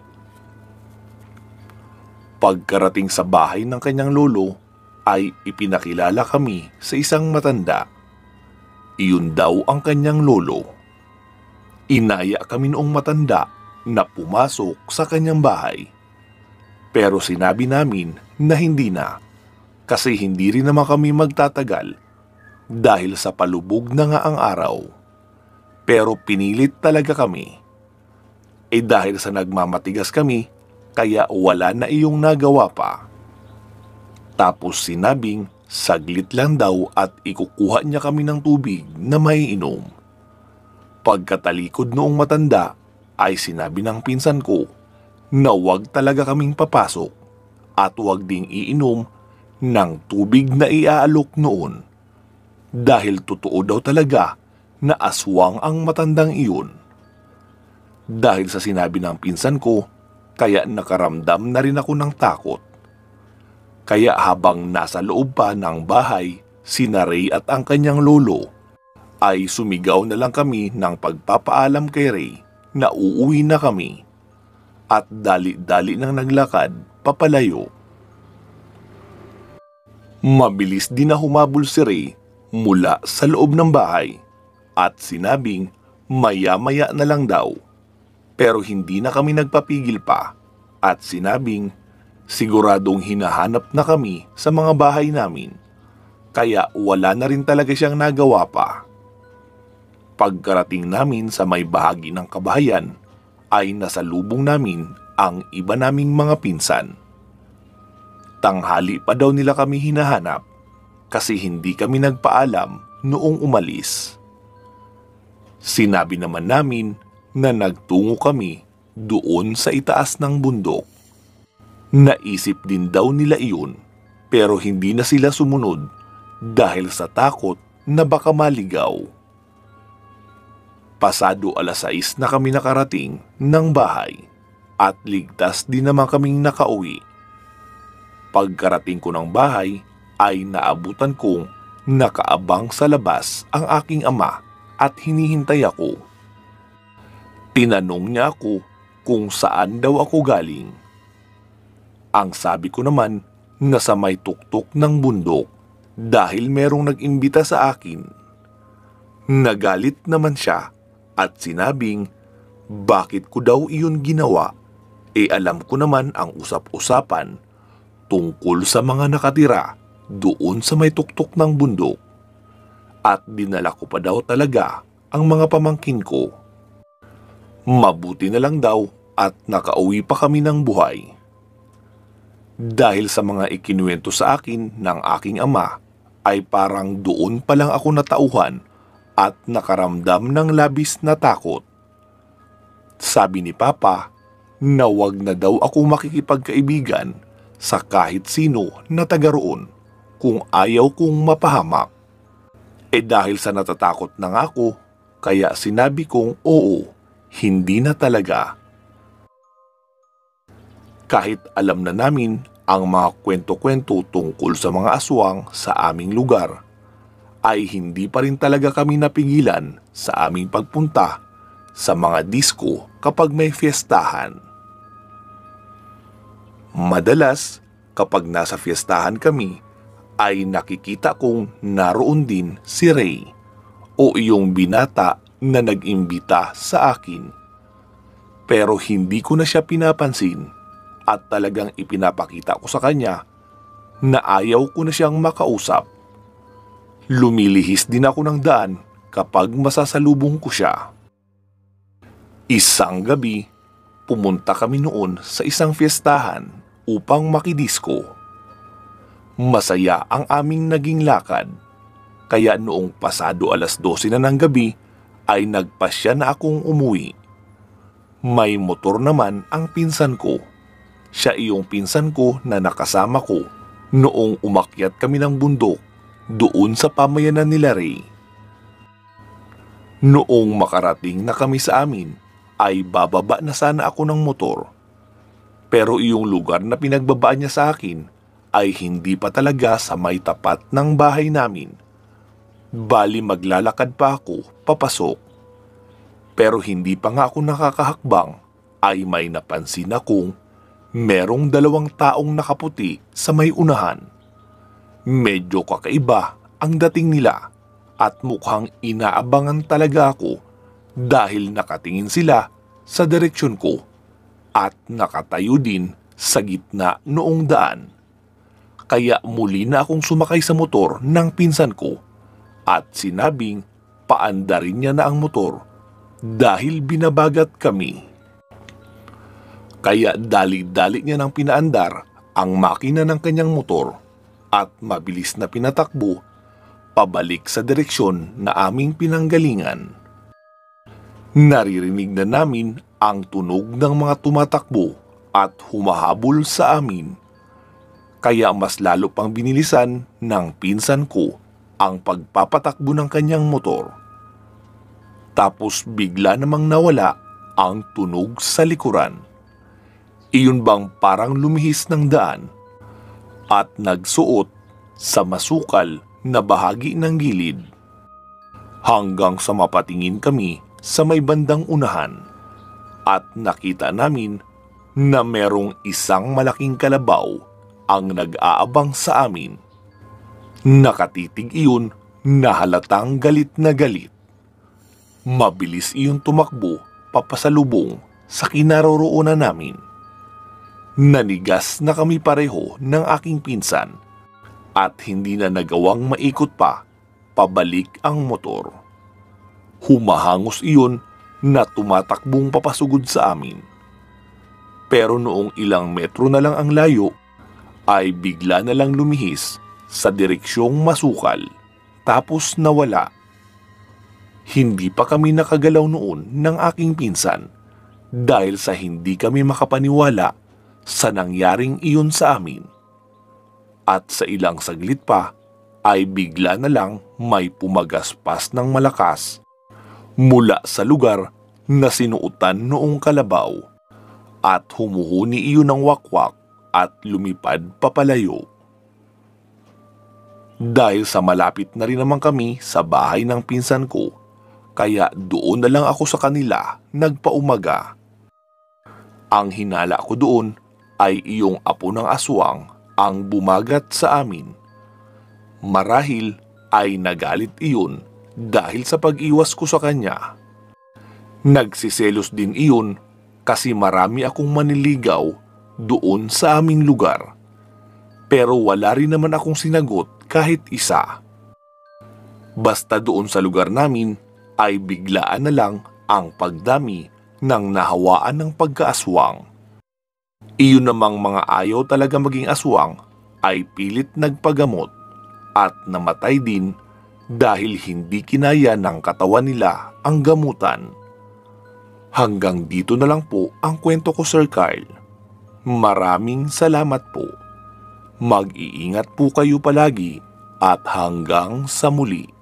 Speaker 2: Pagkarating sa bahay ng kanyang lolo, ay ipinakilala kami sa isang matanda. Iyon daw ang kanyang lolo. Inaya kami noong matanda na pumasok sa kanyang bahay. Pero sinabi namin na hindi na, kasi hindi rin naman kami magtatagal dahil sa palubog na nga ang araw. Pero pinilit talaga kami. Dahil sa nagmamatigas kami, kaya wala na iyong nagawa pa. Tapos sinabing saglit lang daw at ikukuha niya kami ng tubig na may inom. Pagkatalikod noong matanda ay sinabi ng pinsan ko na wag talaga kaming papasok at wag ding iinom ng tubig na iaalok noon dahil totoo daw talaga na aswang ang matandang iyon. Dahil sa sinabi ng pinsan ko, kaya nakaramdam na rin ako ng takot. Kaya habang nasa loob pa ng bahay, sina Ray at ang kanyang lolo, ay sumigaw na lang kami ng pagpapaalam kay Ray na uuwi na kami at dali-dali nang naglakad papalayo. Mabilis din na humabol si Ray mula sa loob ng bahay at sinabing maya-maya na lang daw. Pero hindi na kami nagpapigil pa at sinabing siguradong hinahanap na kami sa mga bahay namin, kaya wala na rin talaga siyang nagawa pa. Pagkarating namin sa may bahagi ng kabahayan, ay nasalubong namin ang iba naming mga pinsan. Tanghali pa daw nila kami hinahanap kasi hindi kami nagpaalam noong umalis. Sinabi naman namin na nagtungo kami doon sa itaas ng bundok. Naisip din daw nila iyon pero hindi na sila sumunod dahil sa takot na baka maligaw. Pasado 6:00 na kami nakarating ng bahay at ligtas din naman kaming nakauwi. Pagkarating ko ng bahay ay naabutan kong nakaabang sa labas ang aking ama at hinihintay ako. Tinanong niya ako kung saan daw ako galing. Ang sabi ko naman na sa may tuktok ng bundok dahil merong nag-imbita sa akin. Nagalit naman siya at sinabing bakit ko daw iyon ginawa, alam ko naman ang usap-usapan tungkol sa mga nakatira doon sa may tuktok ng bundok. At dinala ko pa daw talaga ang mga pamangkin ko. Mabuti na lang daw at nakauwi pa kami ng buhay. Dahil sa mga ikinuwento sa akin ng aking ama, ay parang doon pa lang ako natauhan at nakaramdam ng labis na takot. Sabi ni Papa na wag na daw ako makikipagkaibigan sa kahit sino na taga roon kung ayaw kong mapahamak. Dahil sa natatakot na nga ako, kaya sinabi kong oo, hindi na talaga. Kahit alam na namin ang mga kwento-kwento tungkol sa mga aswang sa aming lugar, ay hindi pa rin talaga kami napigilan sa aming pagpunta sa mga disco kapag may fiestahan. Madalas, kapag nasa fiestahan kami, ay nakikita kong naroon din si Ray o iyong binata na nag-imbita sa akin. Pero hindi ko na siya pinapansin at talagang ipinapakita ko sa kanya na ayaw ko na siyang makausap. Lumilihis din ako ng daan kapag masasalubong ko siya. Isang gabi, pumunta kami noon sa isang fiestahan upang makidisko. Masaya ang aming naging lakad, kaya noong pasado 12:00 na ng gabi ay nagpasya na akong umuwi. May motor naman ang pinsan ko. Siya iyong pinsan ko na nakasama ko noong umakyat kami ng bundok doon sa pamayanan nila Ray. Noong makarating na kami sa amin, ay bababa na sana ako ng motor. Pero iyong lugar na pinagbabaan niya sa akin ay hindi pa talaga sa may tapat ng bahay namin. Bali maglalakad pa ako papasok. Pero hindi pa nga ako nakakahakbang ay may napansin akong merong 2 taong nakaputi sa may unahan. Medyo kakaiba ang dating nila at mukhang inaabangan talaga ako dahil nakatingin sila sa direksyon ko at nakatayo din sa gitna noong daan. Kaya muli na akong sumakay sa motor ng pinsan ko at sinabing paandarin niya na ang motor dahil binabagat kami. Kaya dali-dali niya nang pinaandar ang makina ng kanyang motor at mabilis na pinatakbo pabalik sa direksyon na aming pinanggalingan. Naririnig na namin ang tunog ng mga tumatakbo at humahabol sa amin. Kaya mas lalo pang binilisan ng pinsan ko ang pagpapatakbo ng kanyang motor. Tapos bigla namang nawala ang tunog sa likuran. Iyon bang parang lumihis ng daan at nagsuot sa masukal na bahagi ng gilid. Hanggang sa mapatingin kami sa may bandang unahan at nakita namin na merong isang malaking kalabaw ang nag-aabang sa amin. Nakatitig iyon na halatang galit na galit. Mabilis iyon tumakbo papasalubong sa kinaroroonan namin. Nanigas na kami pareho ng aking pinsan at hindi na nagawang maikot pa pabalik ang motor. Humahangos iyon na tumatakbong papasugod sa amin. Pero noong ilang metro na lang ang layo, ay bigla na lang lumihis sa direksyong masukal, tapos nawala. Hindi pa kami nakagalaw noon ng aking pinsan dahil sa hindi kami makapaniwala sa nangyaring iyon sa amin. At sa ilang saglit pa, ay bigla na lang may pumagaspas ng malakas mula sa lugar na sinuotan noong kalabaw at humuhuni iyon ng wakwak at lumipad papalayo. Dahil sa malapit na rin naman kami sa bahay ng pinsan ko, kaya doon na lang ako sa kanila nagpaumaga. Ang hinala ko doon ay iyong apo ng aswang ang bumagat sa amin. Marahil ay nagalit iyon dahil sa pag-iwas ko sa kanya. Nagsiselos din iyon kasi marami akong maniligaw doon sa aming lugar. Pero wala rin naman akong sinagot kahit isa. Basta doon sa lugar namin ay biglaan na lang ang pagdami ng nahawaan ng pagkaaswang. Iyon namang mga ayaw talaga maging aswang ay pilit nagpagamot at namatay din dahil hindi kinaya ng katawan nila ang gamutan. Hanggang dito na lang po ang kwento ko, Sir Carl. Maraming salamat po. Mag-iingat po kayo palagi at hanggang sa muli.